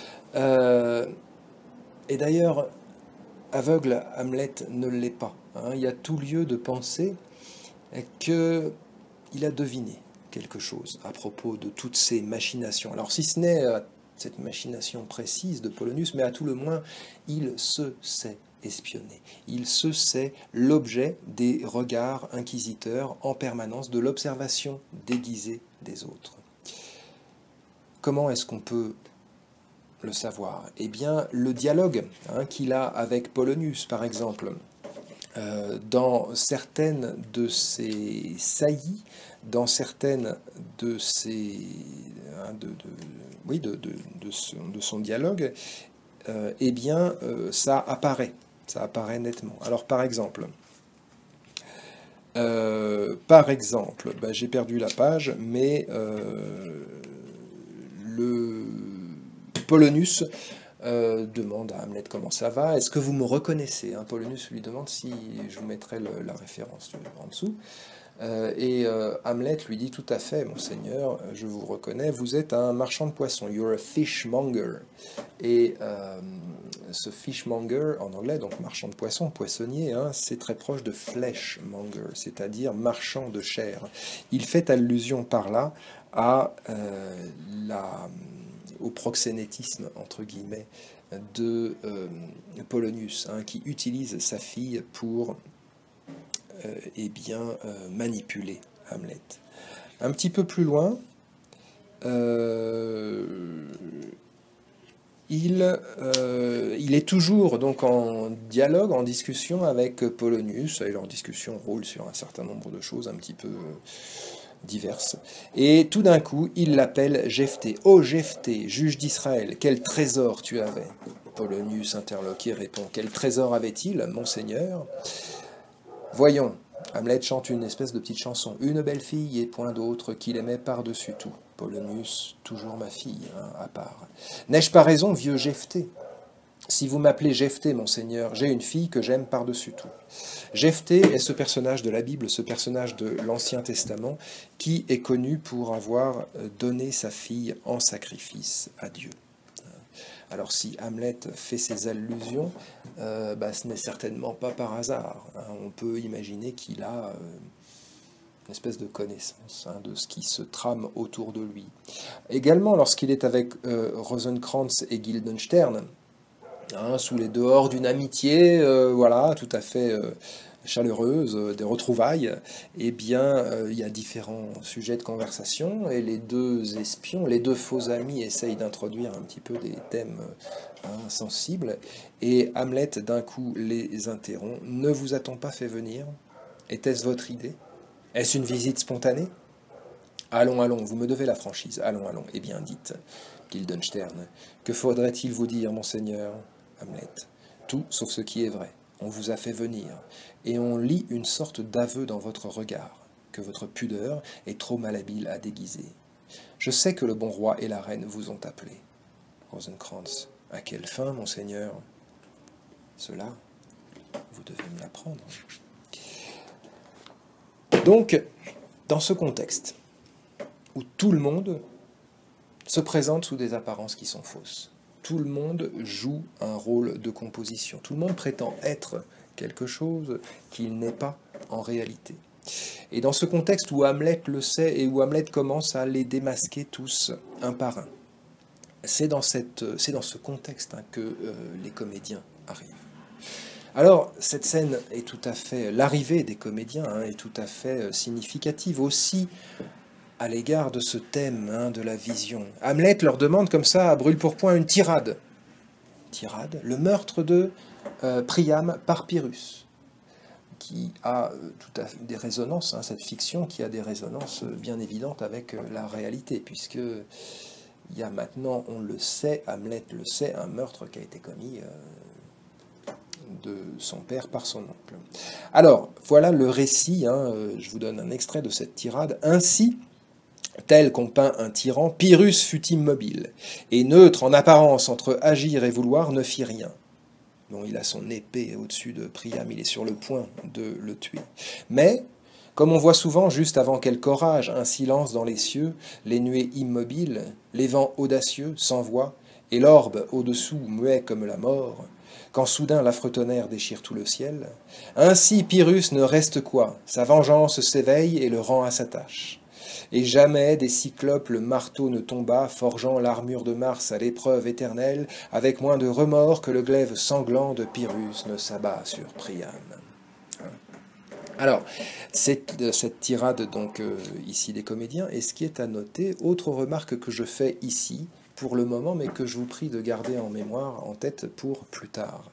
Et d'ailleurs, aveugle, Hamlet ne l'est pas. Il y a tout lieu de penser qu'il a deviné quelque chose à propos de toutes ces machinations. Alors si ce n'est cette machination précise de Polonius, mais à tout le moins, il se sait espionné. Il se sait l'objet des regards inquisiteurs en permanence, de l'observation déguisée des autres. Comment est-ce qu'on peut le savoir? Eh bien, le dialogue qu'il a avec Polonius, par exemple, dans certaines de ses saillies, dans certaines de ses, de son dialogue, eh bien, ça apparaît nettement. Alors, par exemple, j'ai perdu la page, mais le Polonius demande à Hamlet comment ça va. Est-ce que vous me reconnaissez? Polonius lui demande si je vous mettrai la référence en dessous. Hamlet lui dit tout à fait, monseigneur, je vous reconnais, vous êtes un marchand de poissons, you're a fishmonger. Et ce fishmonger, en anglais, donc marchand de poissons, poissonnier, c'est très proche de fleshmonger, c'est-à-dire marchand de chair. Il fait allusion par là à au proxénétisme, entre guillemets, de Polonius, qui utilise sa fille pour manipuler Hamlet. Un petit peu plus loin, il est toujours donc en dialogue, en discussion avec Polonius, et leur discussion roule sur un certain nombre de choses un petit peu diverses. Et tout d'un coup, il l'appelle Jephthé. « Oh Jephthé, juge d'Israël, quel trésor tu avais ?» Polonius interloque et répond « Quel trésor avait-il, monseigneur ?» Voyons, Hamlet chante une espèce de petite chanson. « Une belle fille et point d'autre qu'il aimait par-dessus tout. » Polonius, toujours ma fille, à part. « N'ai-je pas raison, vieux Jephthé ? Si vous m'appelez Jephthé, monseigneur, j'ai une fille que j'aime par-dessus tout. » Jephthé est ce personnage de la Bible, ce personnage de l'Ancien Testament, qui est connu pour avoir donné sa fille en sacrifice à Dieu. Alors si Hamlet fait ces allusions, ce n'est certainement pas par hasard. On peut imaginer qu'il a une espèce de connaissance de ce qui se trame autour de lui. Également, lorsqu'il est avec Rosencrantz et Guildenstern, sous les dehors d'une amitié, tout à fait chaleureuse, des retrouvailles, eh bien, il y a différents sujets de conversation, et les deux espions, les deux faux amis essayent d'introduire un petit peu des thèmes sensibles, et Hamlet, d'un coup, les interrompt. « Ne vous a-t-on pas fait venir? Était-ce votre idée? Est-ce une visite spontanée? Allons, allons, vous me devez la franchise. Allons, allons. Eh bien, dites, Guildenstern, que faudrait-il vous dire, monseigneur? Hamlet. Tout sauf ce qui est vrai. On vous a fait venir, et on lit une sorte d'aveu dans votre regard, que votre pudeur est trop malhabile à déguiser. Je sais que le bon roi et la reine vous ont appelé. Rosencrantz. À quelle fin, monseigneur? Cela, vous devez me l'apprendre. Donc, dans ce contexte, où tout le monde se présente sous des apparences qui sont fausses, tout le monde joue un rôle de composition, tout le monde prétend être quelque chose qu'il n'est pas en réalité. Et dans ce contexte où Hamlet le sait et où Hamlet commence à les démasquer tous un par un, c'est dans ce contexte que les comédiens arrivent. Alors, cette scène est tout à fait, l'arrivée des comédiens est tout à fait significative aussi à l'égard de ce thème de la vision. Hamlet leur demande comme ça, à brûle-pourpoint, une tirade. Tirade, le meurtre de Priam par Pyrrhus, qui a tout à fait des résonances, cette fiction qui a des résonances bien évidentes avec la réalité, puisque il y a maintenant, on le sait, Hamlet le sait, un meurtre qui a été commis de son père par son oncle. Alors, voilà le récit, je vous donne un extrait de cette tirade. Ainsi, tel qu'on peint un tyran, Pyrrhus fut immobile, et neutre en apparence entre agir et vouloir, ne fit rien. Bon, il a son épée au-dessus de Priam, il est sur le point de le tuer. Mais, comme on voit souvent, juste avant quelque orage, un silence dans les cieux, les nuées immobiles, les vents audacieux, sans voix, et l'orbe au-dessous, muet comme la mort, quand soudain l'affreux tonnerre déchire tout le ciel. Ainsi Pyrrhus ne reste quoi, sa vengeance s'éveille et le rend à sa tâche. Et jamais des cyclopes le marteau ne tomba, forgeant l'armure de Mars à l'épreuve éternelle, avec moins de remords que le glaive sanglant de Pyrrhus ne s'abat sur Priam. Alors, cette tirade donc ici des comédiens, et ce qui est à noter, autre remarque que je fais ici, pour le moment, mais que je vous prie de garder en mémoire, en tête pour plus tard.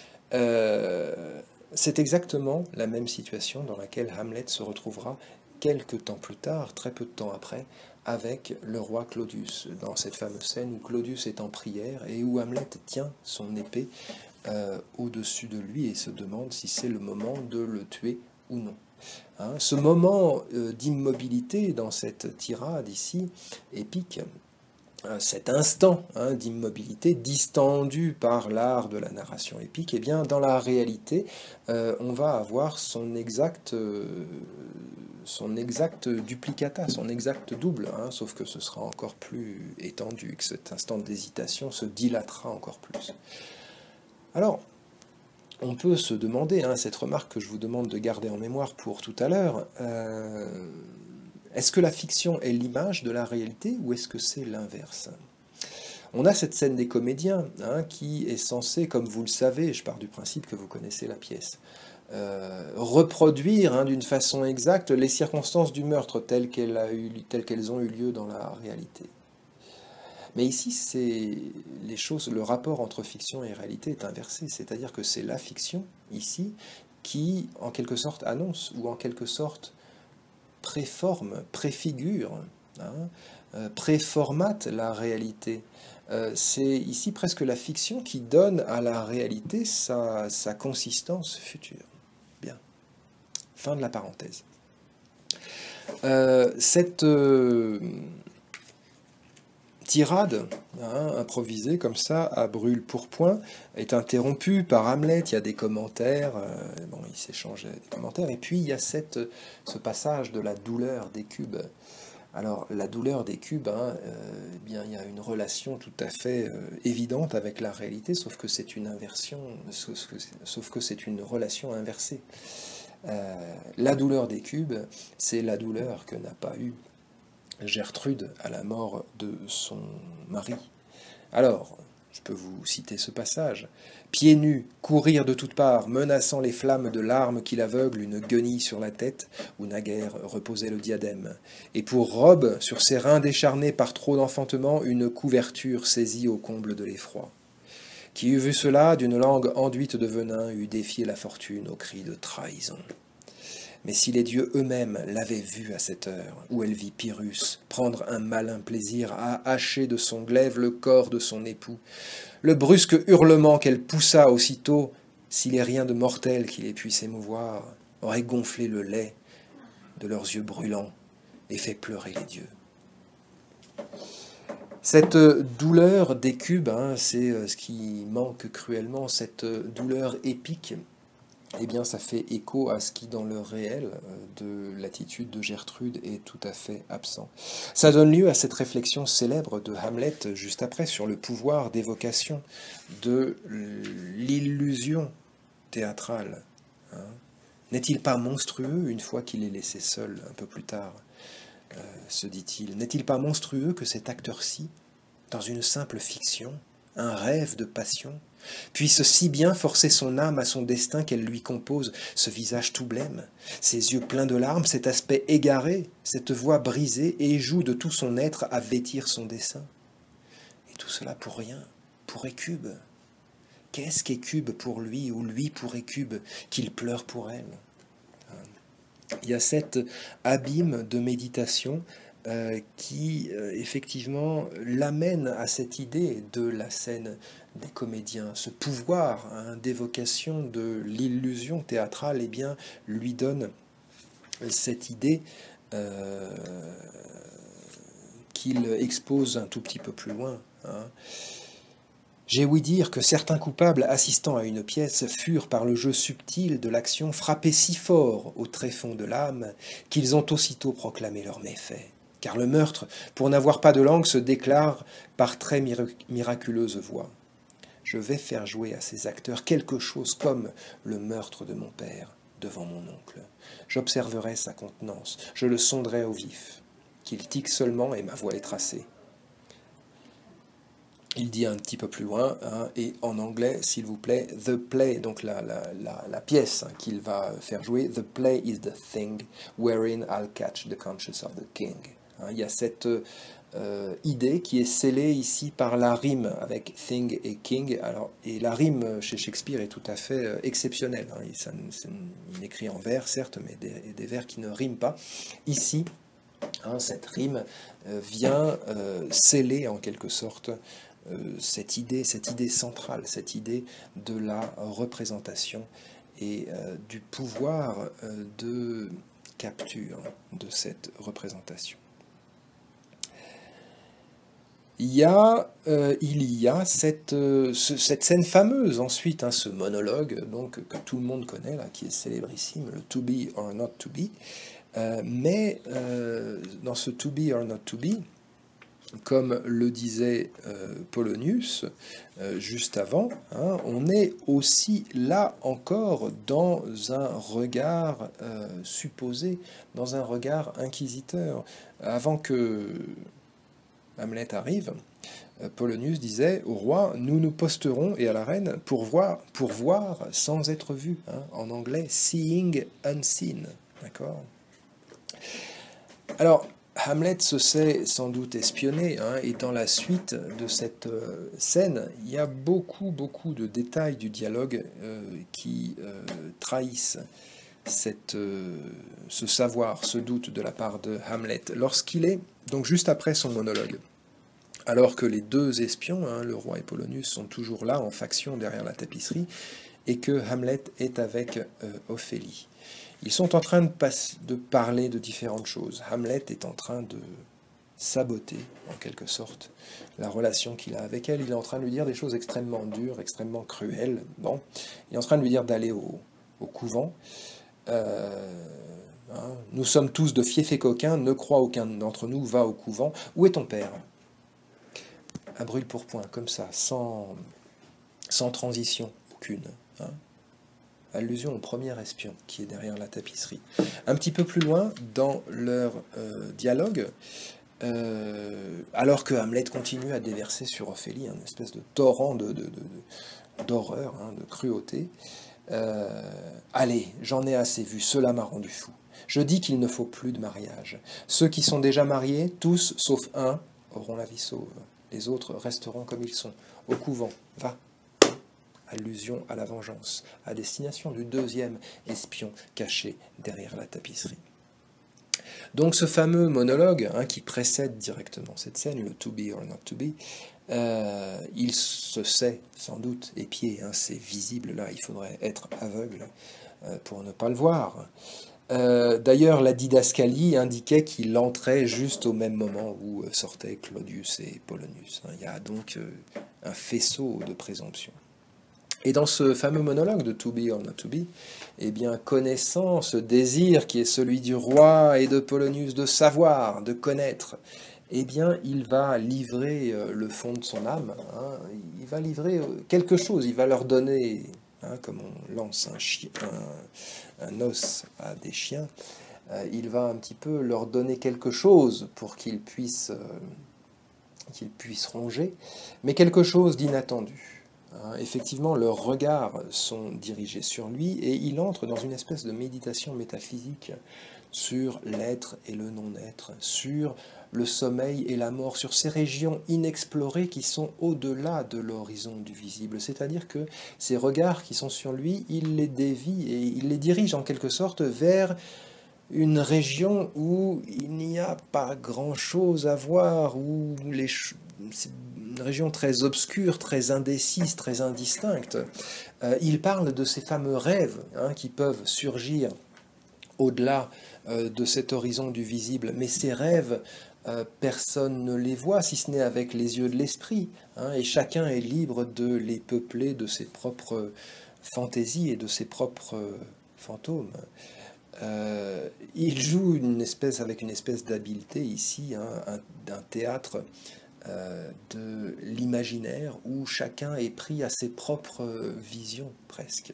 C'est exactement la même situation dans laquelle Hamlet se retrouvera quelque temps plus tard, très peu de temps après, avec le roi Claudius, dans cette fameuse scène où Claudius est en prière et où Hamlet tient son épée au-dessus de lui et se demande si c'est le moment de le tuer ou non. Hein, ce moment d'immobilité dans cette tirade ici, épique, cet instant d'immobilité distendu par l'art de la narration épique, eh bien, dans la réalité, on va avoir son exact duplicata, son exact double, sauf que ce sera encore plus étendu, que cet instant d'hésitation se dilatera encore plus. Alors, on peut se demander, cette remarque que je vous demande de garder en mémoire pour tout à l'heure, est-ce que la fiction est l'image de la réalité ou est-ce que c'est l'inverse? On a cette scène des comédiens qui est censée, comme vous le savez, je pars du principe que vous connaissez la pièce, reproduire d'une façon exacte les circonstances du meurtre telles qu'elles ont eu lieu dans la réalité. Mais ici, le rapport entre fiction et réalité est inversé, c'est-à-dire que c'est la fiction, ici, qui, en quelque sorte, annonce, ou en quelque sorte, préforme, préfigure, préformate la réalité. C'est ici presque la fiction qui donne à la réalité sa consistance future. Bien. Fin de la parenthèse. Cette tirade, improvisée comme ça, à brûle-pourpoint, est interrompue par Hamlet. Il y a des commentaires, il s'échange des commentaires, et puis il y a ce passage de la douleur des cubes. Alors, la douleur des cubes, il y a une relation tout à fait évidente avec la réalité, sauf que c'est une inversion, sauf que c'est une relation inversée. La douleur des cubes, c'est la douleur que n'a pas eue Gertrude à la mort de son mari. Alors, je peux vous citer ce passage. Pieds nus, courir de toutes parts, menaçant les flammes de larmes qui l'aveuglent, une guenille sur la tête, où naguère reposait le diadème. Et pour robe, sur ses reins décharnés par trop d'enfantement, une couverture saisie au comble de l'effroi. Qui eût vu cela, d'une langue enduite de venin, eût défié la fortune au cri de trahison. Mais si les dieux eux-mêmes l'avaient vue à cette heure, où elle vit Pyrrhus prendre un malin plaisir à hacher de son glaive le corps de son époux, le brusque hurlement qu'elle poussa aussitôt, s'il est rien de mortel qui les puisse émouvoir, aurait gonflé le lait de leurs yeux brûlants et fait pleurer les dieux. Cette douleur des cubes, c'est ce qui manque cruellement, cette douleur épique. Eh bien, ça fait écho à ce qui, dans le réel de l'attitude de Gertrude, est tout à fait absent. Ça donne lieu à cette réflexion célèbre de Hamlet, juste après, sur le pouvoir d'évocation de l'illusion théâtrale. N'est-il pas monstrueux, une fois qu'il est laissé seul, un peu plus tard, se dit-il, n'est-il pas monstrueux que cet acteur-ci, dans une simple fiction, un rêve de passion, puisse si bien forcer son âme à son destin qu'elle lui compose ce visage tout blême, ces yeux pleins de larmes, cet aspect égaré, cette voix brisée, et joue de tout son être à vêtir son dessein. Et tout cela pour rien, pour Écube. Qu'est-ce qu'Écube pour lui, ou lui pour Écube, qu'il pleure pour elle? Il y a cet abîme de méditation qui effectivement l'amène à cette idée de la scène des comédiens. Ce pouvoir d'évocation de l'illusion théâtrale, eh bien, lui donne cette idée qu'il expose un tout petit peu plus loin. J'ai ouï dire que certains coupables assistant à une pièce furent par le jeu subtil de l'action frappés si fort au tréfonds de l'âme qu'ils ont aussitôt proclamé leur méfait. Car le meurtre, pour n'avoir pas de langue, se déclare par très miraculeuse voix. je vais faire jouer à ces acteurs quelque chose comme le meurtre de mon père devant mon oncle. J'observerai sa contenance, je le sonderai au vif. Qu'il tique seulement et ma voie est tracée. Il dit un petit peu plus loin, hein, et en anglais, s'il vous plaît, the play, donc la pièce hein, qu'il va faire jouer, the play is the thing wherein I'll catch the conscience of the king. Hein, il y a cette idée qui est scellée ici par la rime avec thing et king. Alors, et la rime chez Shakespeare est tout à fait exceptionnelle. Hein, il écrit en vers, certes, mais des vers qui ne riment pas. Ici, hein, cette rime vient sceller en quelque sorte cette idée centrale, cette idée de la représentation et du pouvoir de capture de cette représentation. Il y a cette scène fameuse ensuite, hein, ce monologue donc, que tout le monde connaît, là, qui est célébrissime, le to be or not to be. Mais dans ce to be or not to be, comme le disait Polonius juste avant, hein, on est aussi là encore dans un regard supposé, dans un regard inquisiteur. Avant que Hamlet arrive, Polonius disait au roi, nous nous posterons, et à la reine, pour voir sans être vu, hein, en anglais, seeing unseen. D'accord ? Alors, Hamlet se sait sans doute espionné, hein, et dans la suite de cette scène, il y a beaucoup de détails du dialogue qui trahissent ce savoir, ce doute de la part de Hamlet, lorsqu'il est, donc juste après son monologue, alors que les deux espions, hein, le roi et Polonius, sont toujours là en faction derrière la tapisserie, et que Hamlet est avec Ophélie. Ils sont en train de parler de différentes choses. Hamlet est en train de saboter, en quelque sorte, la relation qu'il a avec elle. Il est en train de lui dire des choses extrêmement dures, extrêmement cruelles. Bon, il est en train de lui dire d'aller au couvent. Hein, nous sommes tous de fiefs et coquins, ne crois aucun d'entre nous, va au couvent. Où est ton père ? À brûle-pourpoint, comme ça, sans transition aucune. Hein. Allusion au premier espion qui est derrière la tapisserie. Un petit peu plus loin, dans leur dialogue, alors que Hamlet continue à déverser sur Ophélie une espèce de torrent d'horreur, hein, de cruauté, allez, j'en ai assez vu, cela m'a rendu fou. Je dis qu'il ne faut plus de mariage. Ceux qui sont déjà mariés, tous, sauf un, auront la vie sauve. Les autres resteront comme ils sont. Au couvent, va. Allusion à la vengeance, à destination du deuxième espion caché derrière la tapisserie. Donc ce fameux monologue, hein, qui précède directement cette scène, le to be or not to be, il se sait sans doute épié, hein, c'est visible là, il faudrait être aveugle pour ne pas le voir. D'ailleurs, la didascalie indiquait qu'il entrait juste au même moment où sortaient Claudius et Polonius. Il y a donc un faisceau de présomption. Et dans ce fameux monologue de To be or not to be, eh bien, connaissant ce désir qui est celui du roi et de Polonius de savoir, de connaître, eh bien, il va livrer le fond de son âme, hein, il va livrer quelque chose, il va leur donner, hein, comme on lance un os à des chiens, il va un petit peu leur donner quelque chose pour qu'ils puissent ronger, mais quelque chose d'inattendu. Effectivement, leurs regards sont dirigés sur lui et il entre dans une espèce de méditation métaphysique sur l'être et le non-être, sur le sommeil et la mort, sur ces régions inexplorées qui sont au-delà de l'horizon du visible. C'est-à-dire que ces regards qui sont sur lui, il les dévie et il les dirige en quelque sorte vers une région où il n'y a pas grand-chose à voir, où c'est une région très obscure, très indécise, très indistincte. Il parle de ces fameux rêves, hein, qui peuvent surgir au-delà de cet horizon du visible, mais ces rêves, personne ne les voit, si ce n'est avec les yeux de l'esprit, hein, et chacun est libre de les peupler de ses propres fantaisies et de ses propres fantômes. Il joue avec une espèce d'habileté ici, hein, d'un théâtre de l'imaginaire où chacun est pris à ses propres visions presque.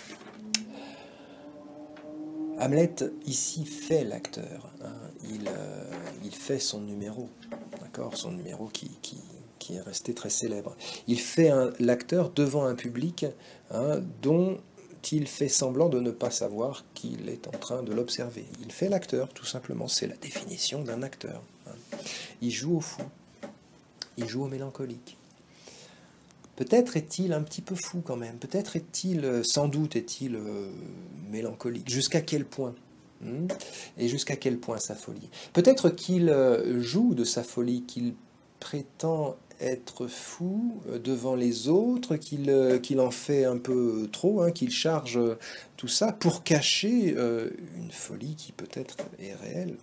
Hamlet ici fait l'acteur, hein. Il fait son numéro, d'accord, son numéro qui est resté très célèbre. Il fait l'acteur devant un public, hein, dont il fait semblant de ne pas savoir qu'il est en train de l'observer. Il fait l'acteur, tout simplement, c'est la définition d'un acteur, hein. Il joue au fou, il joue au mélancolique. Peut-être est-il un petit peu fou quand même, peut-être est-il, sans doute est-il mélancolique. Jusqu'à quel point? Et jusqu'à quel point sa folie? Peut-être qu'il joue de sa folie, qu'il prétend être fou devant les autres, qu'il en fait un peu trop, hein, qu'il charge tout ça pour cacher une folie qui peut-être est réelle.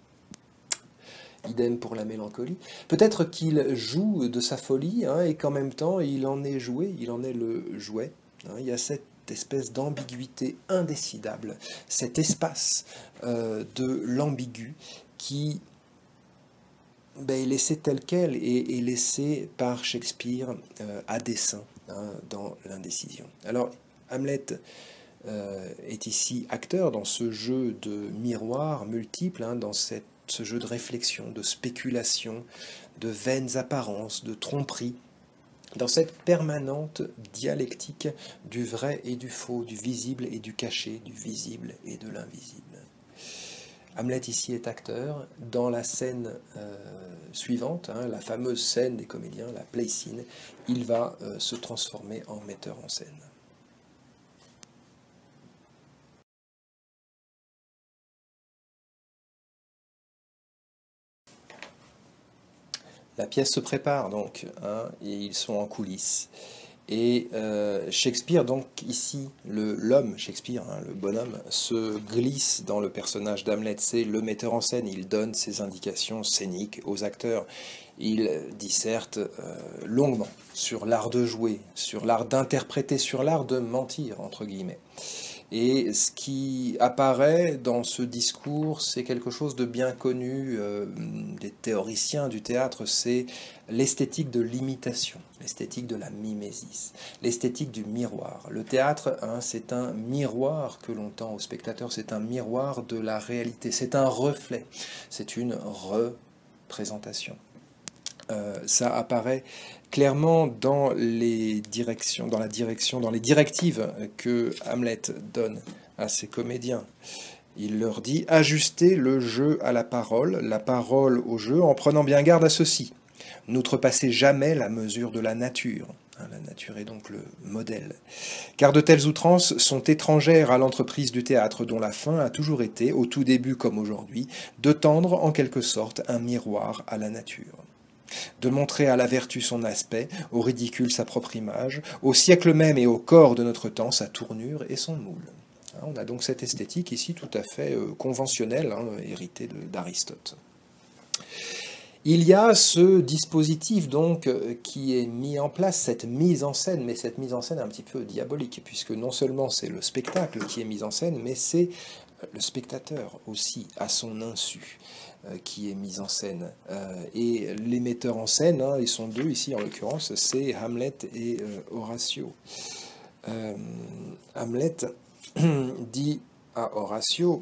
Idem pour la mélancolie. Peut-être qu'il joue de sa folie, hein, et qu'en même temps il en est joué, il en est le jouet, hein. Il y a cette espèce d'ambiguïté indécidable, cet espace de l'ambigu qui est laissé tel quel et est laissé par Shakespeare à dessein, hein, dans l'indécision. Alors Hamlet est ici acteur dans ce jeu de miroirs multiples, hein, dans ce jeu de réflexion, de spéculation, de vaines apparences, de tromperie, dans cette permanente dialectique du vrai et du faux, du visible et du caché, du visible et de l'invisible. Hamlet ici est acteur. Dans la scène suivante, hein, la fameuse scène des comédiens, la play scene, il va se transformer en metteur en scène. La pièce se prépare donc, hein, et ils sont en coulisses. Et Shakespeare, donc ici, l'homme Shakespeare, hein, le bonhomme, se glisse dans le personnage d'Hamlet. C'est le metteur en scène, il donne ses indications scéniques aux acteurs. Il disserte longuement sur l'art de jouer, sur l'art d'interpréter, sur l'art de mentir, entre guillemets. Et ce qui apparaît dans ce discours, c'est quelque chose de bien connu des théoriciens du théâtre, c'est l'esthétique de l'imitation, l'esthétique de la mimésis, l'esthétique du miroir. Le théâtre, hein, c'est un miroir que l'on tend au spectateur, c'est un miroir de la réalité, c'est un reflet, c'est une représentation. Ça apparaît clairement dans les directions, dans les directives que Hamlet donne à ses comédiens. Il leur dit: ajustez le jeu à la parole au jeu, en prenant bien garde à ceci. N'outrepassez jamais la mesure de la nature. La nature est donc le modèle. Car de telles outrances sont étrangères à l'entreprise du théâtre, dont la fin a toujours été, au tout début comme aujourd'hui, de tendre en quelque sorte un miroir à la nature. De montrer à la vertu son aspect, au ridicule sa propre image, au siècle même et au corps de notre temps sa tournure et son moule. On a donc cette esthétique ici tout à fait conventionnelle, hein, héritée d'Aristote. Il y a ce dispositif donc qui est mis en place, cette mise en scène, mais cette mise en scène un petit peu diabolique, puisque non seulement c'est le spectacle qui est mis en scène, mais c'est le spectateur aussi, à son insu, qui est mis en scène. Et les metteurs en scène, hein, ils sont deux ici en l'occurrence, c'est Hamlet et Horatio. Hamlet dit à Horatio: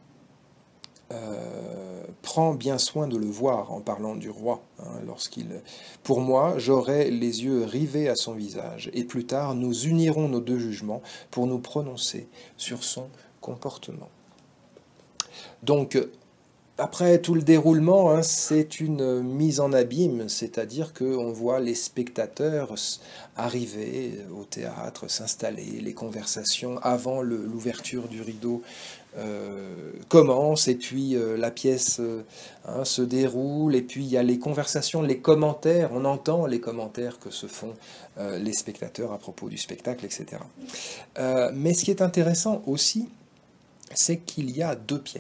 prends bien soin de le voir, en parlant du roi, hein, pour moi, j'aurai les yeux rivés à son visage, et plus tard, nous unirons nos deux jugements pour nous prononcer sur son comportement. Donc, après tout le déroulement, hein, c'est une mise en abîme, c'est-à-dire qu'on voit les spectateurs arriver au théâtre, s'installer, les conversations avant l'ouverture du rideau commencent, et puis la pièce hein, se déroule, et puis il y a les conversations, les commentaires, on entend les commentaires que se font les spectateurs à propos du spectacle, etc. Mais ce qui est intéressant aussi, c'est qu'il y a deux pièces.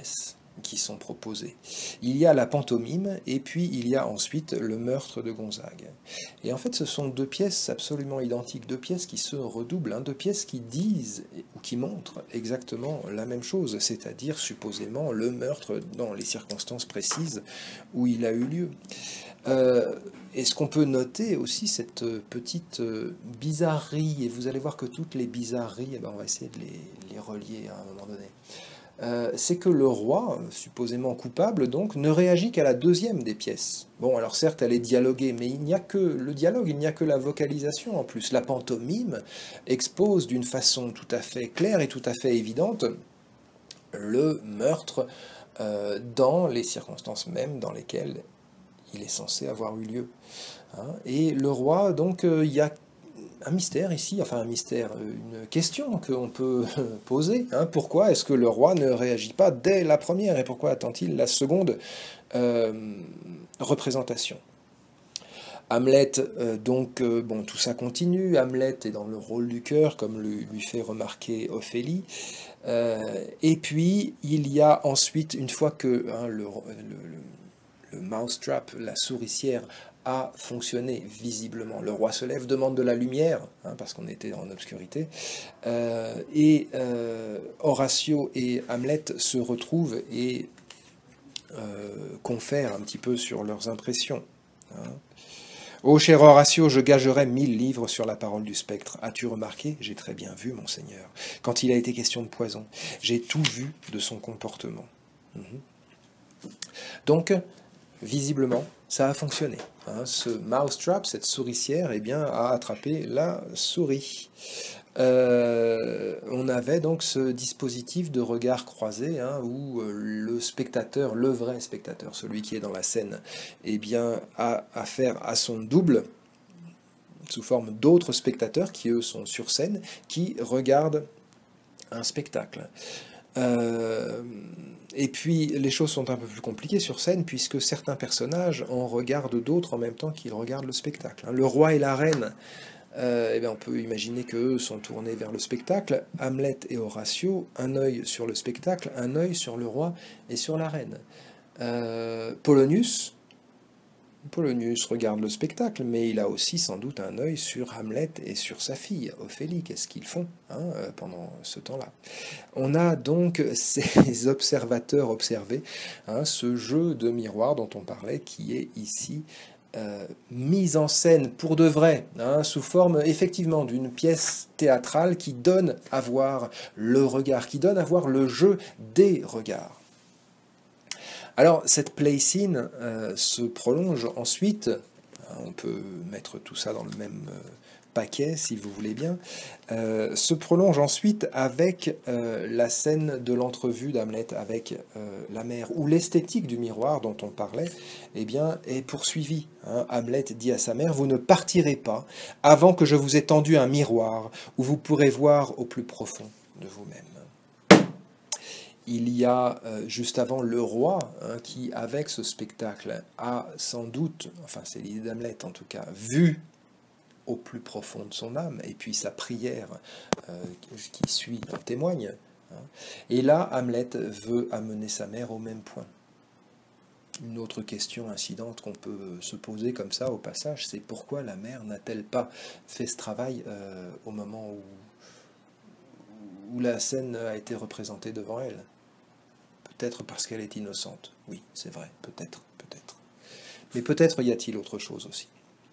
qui sont proposées. Il y a la pantomime et puis il y a ensuite le meurtre de Gonzague. Et en fait ce sont deux pièces absolument identiques, deux pièces qui se redoublent, hein, deux pièces qui disent ou qui montrent exactement la même chose, c'est-à-dire supposément le meurtre dans les circonstances précises où il a eu lieu. Est-ce qu'on peut noter aussi cette petite bizarrerie, et vous allez voir que toutes les bizarreries, eh ben, on va essayer de les relier à un moment donné. C'est que le roi, supposément coupable, donc, ne réagit qu'à la deuxième des pièces. Bon, alors certes, elle est dialoguée, mais il n'y a que le dialogue, il n'y a que la vocalisation en plus. La pantomime expose d'une façon tout à fait claire et tout à fait évidente le meurtre dans les circonstances mêmes dans lesquelles il est censé avoir eu lieu. Hein. Et le roi, donc, il y a un mystère ici, enfin un mystère, une question qu'on peut poser. Hein. Pourquoi est-ce que le roi ne réagit pas dès la première et pourquoi attend-il la seconde représentation? Hamlet, donc, bon, tout ça continue. Hamlet est dans le rôle du cœur, comme lui fait remarquer Ophélie. Et puis, il y a ensuite, une fois que hein, le mousetrap, la souricière, a fonctionné visiblement. Le roi se lève, demande de la lumière, hein, parce qu'on était en obscurité, et Horatio et Hamlet se retrouvent et confèrent un petit peu sur leurs impressions. Hein. Ô cher Horatio, je gagerais 1000 livres sur la parole du spectre. As-tu remarqué? J'ai très bien vu, monseigneur. Quand il a été question de poison, j'ai tout vu de son comportement. Donc, visiblement, ça a fonctionné. Hein. Ce mousetrap, cette souricière, eh bien, a attrapé la souris. On avait donc ce dispositif de regard croisé hein, où le spectateur, le vrai spectateur, celui qui est dans la scène, eh bien, a affaire à son double sous forme d'autres spectateurs qui eux sont sur scène, qui regardent un spectacle. Et puis les choses sont un peu plus compliquées sur scène puisque certains personnages en regardent d'autres en même temps qu'ils regardent le spectacle. Le roi et la reine, eh bien, on peut imaginer qu'eux sont tournés vers le spectacle. Hamlet et Horatio, un œil sur le spectacle, un œil sur le roi et sur la reine. Polonius regarde le spectacle, mais il a aussi sans doute un œil sur Hamlet et sur sa fille, Ophélie. Qu'est-ce qu'ils font hein, pendant ce temps-là? On a donc ces observateurs observés, hein, ce jeu de miroir dont on parlait, qui est ici mise en scène pour de vrai, hein, sous forme effectivement d'une pièce théâtrale qui donne à voir le regard, qui donne à voir le jeu des regards. Alors, cette play scene se prolonge ensuite, on peut mettre tout ça dans le même paquet, si vous voulez bien, se prolonge ensuite avec la scène de l'entrevue d'Hamlet avec la mère, où l'esthétique du miroir dont on parlait eh bien, est poursuivie. Hein. Hamlet dit à sa mère, « Vous ne partirez pas avant que je vous ai tendu un miroir où vous pourrez voir au plus profond de vous-même. » Il y a juste avant le roi hein, qui, avec ce spectacle, a sans doute, enfin c'est l'idée d'Hamlet en tout cas, vu au plus profond de son âme, et puis sa prière qui suit en témoigne. Hein. Et là, Hamlet veut amener sa mère au même point. Une autre question incidente qu'on peut se poser comme ça au passage, c'est pourquoi la mère n'a-t-elle pas fait ce travail au moment où la scène a été représentée devant elle? Peut-être parce qu'elle est innocente. Oui, c'est vrai, peut-être, peut-être. Mais peut-être y a-t-il autre chose aussi.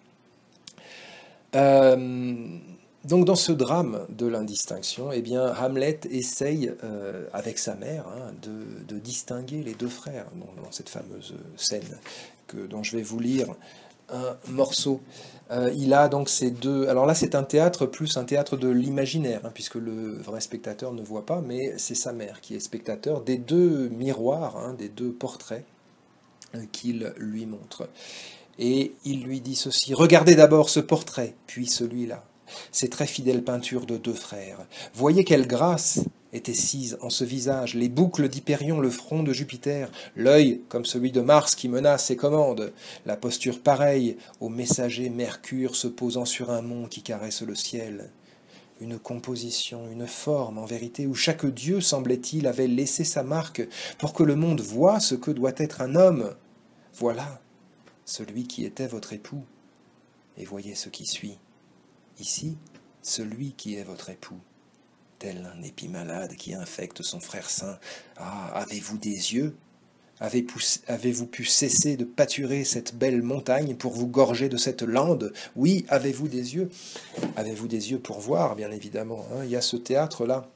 Donc dans ce drame de l'indistinction, eh bien, Hamlet essaye, avec sa mère, hein, de distinguer les deux frères dans cette fameuse scène dont je vais vous lire un morceau. Il a donc ces deux... Alors là, c'est un théâtre plus un théâtre de l'imaginaire, hein, puisque le vrai spectateur ne voit pas, mais c'est sa mère qui est spectateur des deux miroirs, hein, des deux portraits qu'il lui montre. Et il lui dit ceci, « Regardez d'abord ce portrait, puis celui-là. Ces très fidèles peintures de deux frères. Voyez quelle grâce est assise en ce visage, les boucles d'Hypérion, le front de Jupiter, l'œil comme celui de Mars qui menace et commande, la posture pareille au messager Mercure se posant sur un mont qui caresse le ciel. une composition, une forme en vérité, où chaque dieu, semblait-il, avait laissé sa marque pour que le monde voie ce que doit être un homme. Voilà celui qui était votre époux, et voyez ce qui suit. Ici, celui qui est votre époux, tel un épi malade qui infecte son frère saint. Ah, avez-vous des yeux? Avez-vous pu cesser de pâturer cette belle montagne pour vous gorger de cette lande? Oui, avez-vous des yeux? Avez-vous des yeux pour voir, bien évidemment, hein? Il y a ce théâtre-là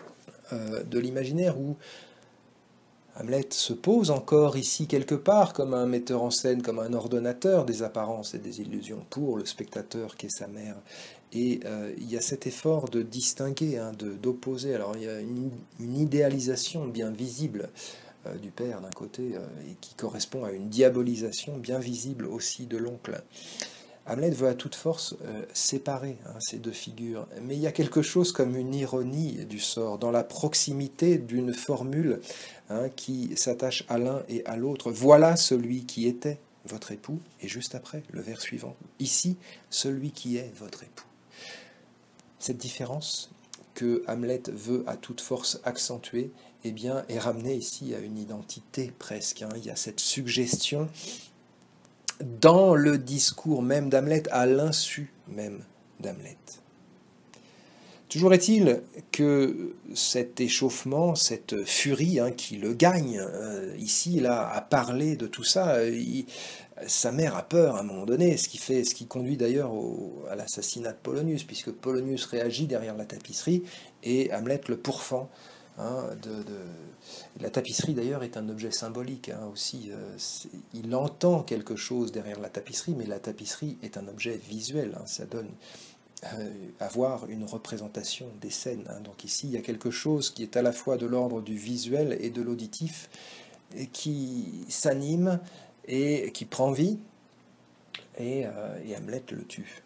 de l'imaginaire où Hamlet se pose encore ici quelque part comme un metteur en scène, comme un ordonnateur des apparences et des illusions pour le spectateur qui est sa mère. Et il y a cet effort de distinguer, hein, d'opposer. Alors il y a une idéalisation bien visible du père d'un côté et qui correspond à une diabolisation bien visible aussi de l'oncle. Hamlet veut à toute force séparer, hein, ces deux figures, mais il y a quelque chose comme une ironie du sort dans la proximité d'une formule, hein, qui s'attache à l'un et à l'autre. Voilà celui qui était votre époux, et juste après, le vers suivant, ici, celui qui est votre époux. Cette différence que Hamlet veut à toute force accentuer, eh bien, est ramenée ici à une identité presque, hein. Il y a cette suggestion dans le discours même d'Hamlet, à l'insu même d'Hamlet. Toujours est-il que cet échauffement, cette furie, hein, qui le gagne, ici, là, à parler de tout ça, sa mère a peur à un moment donné, ce qui conduit d'ailleurs à l'assassinat de Polonius, puisque Polonius réagit derrière la tapisserie et Hamlet le pourfend. Hein, la tapisserie d'ailleurs est un objet symbolique, hein, aussi. Il entend quelque chose derrière la tapisserie, mais la tapisserie est un objet visuel, hein, ça donne à voir une représentation des scènes, hein. Donc ici il y a quelque chose qui est à la fois de l'ordre du visuel et de l'auditif, et qui s'anime et qui prend vie, et Hamlet le tue,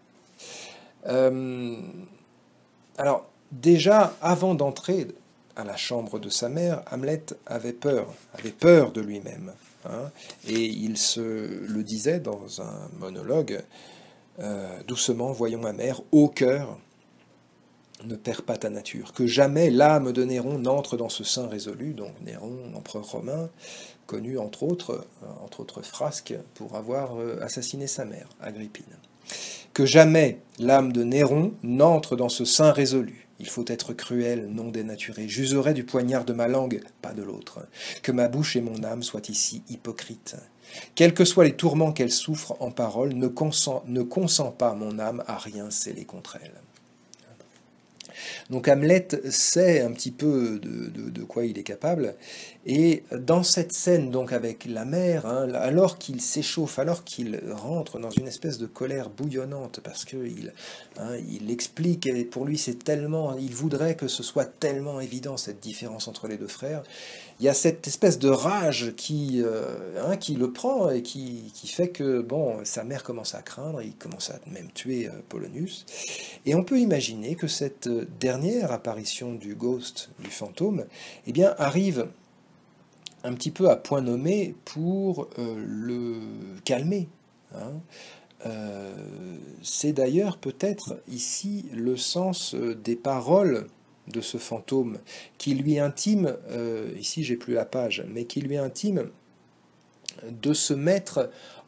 hein. Alors déjà avant d'entrer à la chambre de sa mère, Hamlet avait peur de lui-même, hein, et il se le disait dans un monologue, doucement, voyons ma mère, ô cœur, ne perds pas ta nature, que jamais l'âme de Néron n'entre dans ce sein résolu, donc Néron, empereur romain, connu entre autres frasques pour avoir assassiné sa mère, Agrippine. Que jamais l'âme de Néron n'entre dans ce sein résolu. Il faut être cruel, non dénaturé. J'userai du poignard de ma langue, pas de l'autre. Que ma bouche et mon âme soient ici hypocrites. Quels que soient les tourments qu'elle souffre en parole, ne consent pas mon âme à rien sceller contre elle. Donc Hamlet sait un petit peu de quoi il est capable, et dans cette scène donc avec la mère, hein, alors qu'il s'échauffe, alors qu'il rentre dans une espèce de colère bouillonnante, parce qu'il il explique, et pour lui c'est tellement, il voudrait que ce soit tellement évident cette différence entre les deux frères, il y a cette espèce de rage qui le prend et qui fait que bon, sa mère commence à craindre, il commence à même tuer Polonius. Et on peut imaginer que cette dernière apparition du ghost, du fantôme, eh bien, arrive un petit peu à point nommé pour le calmer, hein. C'est d'ailleurs peut-être ici le sens des paroles de ce fantôme qui lui intime, ici j'ai plus la page, mais qui lui intime de se mettre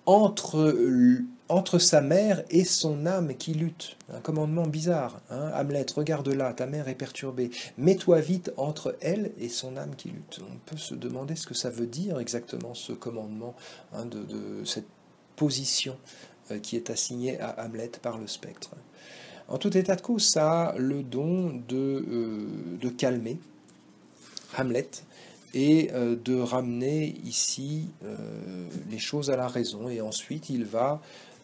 entre sa mère et son âme qui lutte. Un commandement bizarre, hein. Hamlet, regarde là, ta mère est perturbée. Mets-toi vite entre elle et son âme qui lutte. On peut se demander ce que ça veut dire exactement, ce commandement, hein, de cette position qui est assignée à Hamlet par le spectre. En tout état de cause, ça a le don de calmer Hamlet, et de ramener ici les choses à la raison. Et ensuite, il va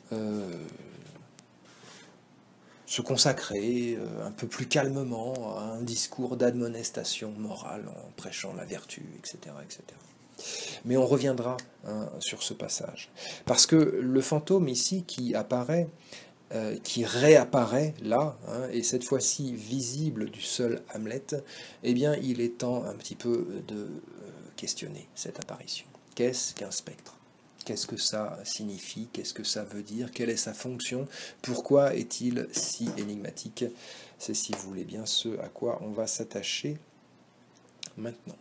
se consacrer un peu plus calmement à un discours d'admonestation morale en prêchant la vertu, etc., etc. Mais on reviendra, hein, sur ce passage. Parce que le fantôme ici qui apparaît, qui réapparaît là, hein, et cette fois-ci visible du seul Hamlet, eh bien, il est temps un petit peu de questionner cette apparition. Qu'est-ce qu'un spectre? Qu'est-ce que ça signifie? Qu'est-ce que ça veut dire? Quelle est sa fonction? Pourquoi est-il si énigmatique? C'est, si vous voulez bien, ce à quoi on va s'attacher maintenant.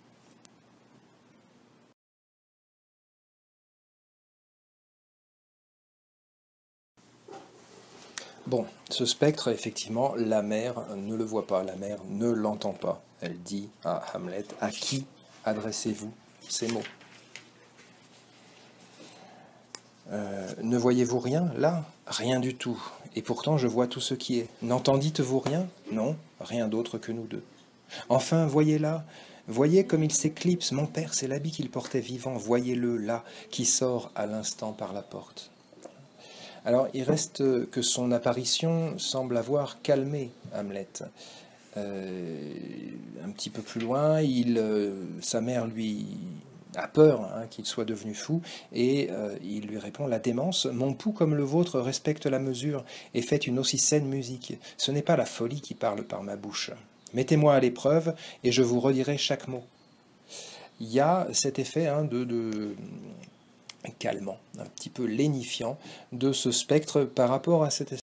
Bon, ce spectre, effectivement, la mère ne le voit pas, la mère ne l'entend pas. Elle dit à Hamlet, à qui adressez-vous ces mots? Ne voyez-vous rien, là? Rien du tout. Et pourtant je vois tout ce qui est. N'entendîtes-vous rien? Non, rien d'autre que nous deux. Enfin, voyez là, voyez comme il s'éclipse, mon père, c'est l'habit qu'il portait vivant, voyez-le là, qui sort à l'instant par la porte. Alors, il reste que son apparition semble avoir calmé Hamlet. Un petit peu plus loin, sa mère lui a peur qu'il soit devenu fou, et il lui répond: la démence, mon pouls comme le vôtre respecte la mesure et fait une aussi saine musique. Ce n'est pas la folie qui parle par ma bouche. Mettez-moi à l'épreuve et je vous redirai chaque mot. Il y a cet effet de calmant, un petit peu lénifiant de ce spectre par rapport à cette